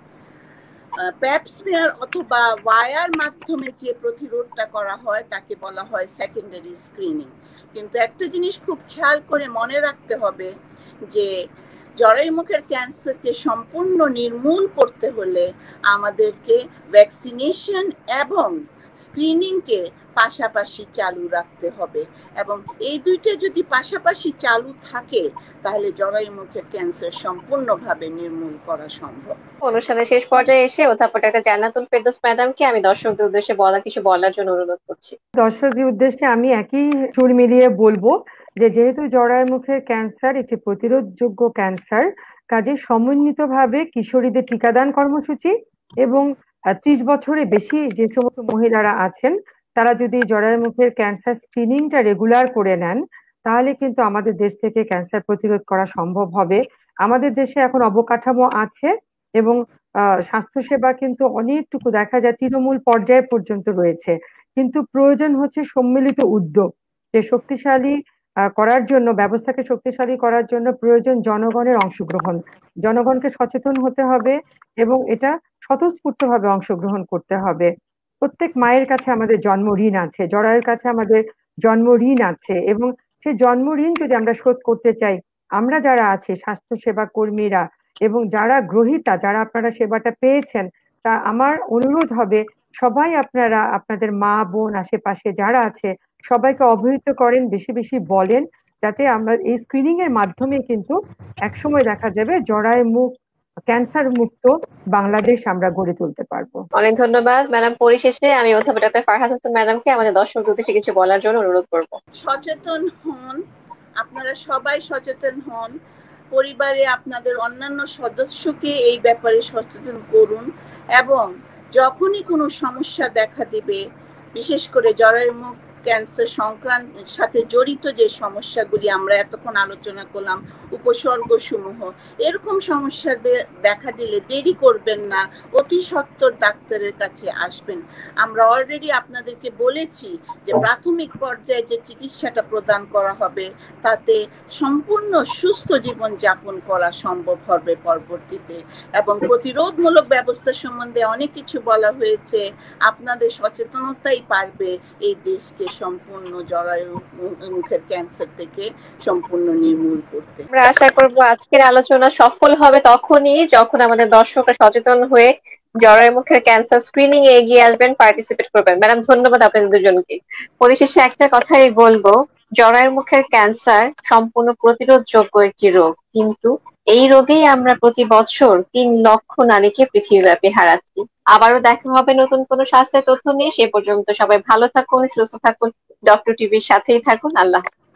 প্যাপ স্মিয়ার অথবা ওয়ায়ার মাধ্যমে যে প্রতিরোধটা করা হয় তাকে বলা হয় সেকেন্ডারি স্ক্রিনিং। কিন্তু একটা জিনিস খুব খেয়াল করে মনে রাখতে হবে যে জরায়ু মুখের ক্যান্সারকে সম্পূর্ণ নির্মূল করতে হলে আমাদেরকে ভ্যাকসিনেশন এবং স্ক্রিনিংকে পাশাপাশি চালু রাখতে হবে। এবং এই দুইটা যদি পাশাপাশি চালু থাকে তাহলে জরায়ু মুখের ক্যান্সার সম্পূর্ণভাবে নির্মূল করা সম্ভব। অনুষ্ঠানের শেষ পর্যায়ে এসে অধ্যাপক ডাক্তার জান্নাতুল ফেরদৌস ম্যাডামকে আমি দর্শকদের উদ্দেশ্যে কিছু বলার জন্য অনুরোধ করছি। দর্শকদের উদ্দেশ্যে আমি একই সুর মিলিয়ে বলবো যে যেহেতু জরায়ু মুখের ক্যান্সার একটি প্রতিরোধযোগ্য ক্যান্সার, কাজে সমন্বিতভাবে কিশোরীদের টিকাদান কর্মসূচি এবং 30 বছরে বেশি যে সমস্ত মহিলারা আছেন তারা যদি জরায়ু মুখের ক্যান্সার স্ক্রিনিংটা রেগুলার করে নেন, তাহলে কিন্তু আমাদের দেশ থেকে ক্যান্সার প্রতিরোধ করা সম্ভব হবে। আমাদের দেশে এখন অবকাঠামো আছে এবং স্বাস্থ্যসেবা কিন্তু অনেকটুকু দেখা যায় তৃণমূল পর্যায়ে পর্যন্ত রয়েছে, কিন্তু প্রয়োজন হচ্ছে সম্মিলিত উদ্যোগ। যে শক্তিশালী করার জন্য, ব্যবস্থাকে শক্তিশালী করার জন্য প্রয়োজন জনগণের অংশগ্রহণ। জনগণকে সচেতন হতে হবে এবং এটা স্বতঃস্ফূর্তভাবে অংশগ্রহণ করতে হবে। প্রত্যেক মায়ের কাছে আমাদের জন্ম ঋণ আছে, জরায়ুর কাছে আমাদের জন্ম ঋণ আছে, এবং সেই জন্ম ঋণ যদি আমরা শোধ করতে চাই, আমরা যারা আছি স্বাস্থ্য সেবা কর্মীরা এবং যারা গ্রহীতা, যারা আপনারা সেবাটা পেয়েছেন, তা আমার অনুরোধ হবে সবাই আপনারা আপনাদের মা বোন আশেপাশে যারা আছে সবাইকে অবহিত করেন, বেশি বেশি বলেন, যাতে আমরা এই স্ক্রিনিং এর মাধ্যমে কিন্তু একসময় দেখা যাবে জরায়ু মুখ ক্যান্সার মুক্ত বাংলাদেশ আমরা গড়ে তুলতে পারবো। অনেক ধন্যবাদ ম্যাডাম। পরিশেষে আমি অধ্যাপক ডাক্তার ফারহাদ হোসেন ম্যাডামকে আমাদের দর্শকদের উদ্দেশ্যে কিছু বলার জন্য অনুরোধ করব। সচেতন হন, আপনারা সবাই সচেতন হন। পরিবারে আপনাদের অন্যান্য সদস্যকে এই ব্যাপারে সচেতন করুন এবং যখনই কোনো সমস্যা দেখা দিবে, বিশেষ করে জরায়ু মুখ ক্যান্সার সংক্রান্ত সাথে জড়িত যে সমস্যাগুলি আমরা এতক্ষণ আলোচনা করলাম, উপসর্গ সমূহ, এরকম সমস্যা দেখা দিলে দেরি করবেন না, অতি সত্বর ডাক্তারের কাছে আসবেন। আমরা অলরেডি আপনাদেরকে বলেছি যে প্রাথমিক পর্যায়ে যে চিকিৎসাটা প্রদান করা হবে তাতে সম্পূর্ণ সুস্থ জীবন যাপন করা সম্ভব হবে পরবর্তীতে। এবং প্রতিরোধমূলক ব্যবস্থা সম্বন্ধে অনেক কিছু বলা হয়েছে। আপনাদের সচেতনতাই পারবে এই দেশকে সম্পূর্ণ জরায়ু মুখের ক্যান্সার থেকে সম্পূর্ণ নির্মূল করতে। আমরা আশা করব আজকের আলোচনা সফল হবে তখনই যখন আমাদের দর্শকরা সচেতন হয়ে জরায়ু মুখের ক্যান্সার স্ক্রিনিং এ এগিয়ে আসবেন, পার্টিসিপেট করবেন। ম্যাডাম, ধন্যবাদ আপনাদের দুজনকে। পরিশেষে একটা কথাই বলবো, জরায়ু মুখের ক্যান্সার সম্পূর্ণ প্রতিরোধযোগ্য একটি রোগ, কিন্তু এই রোগেই আমরা প্রতি বছর 3 লক্ষ নারীকে পৃথিবীব্যাপী হারাচ্ছি। আবারও দেখা হবে নতুন কোনো স্বাস্থ্যের তথ্য নিয়ে। সে পর্যন্ত সবাই ভালো থাকুন, সুস্থ থাকুন, ডক্টর টিভির সাথেই থাকুন। আল্লাহ হাফেজ।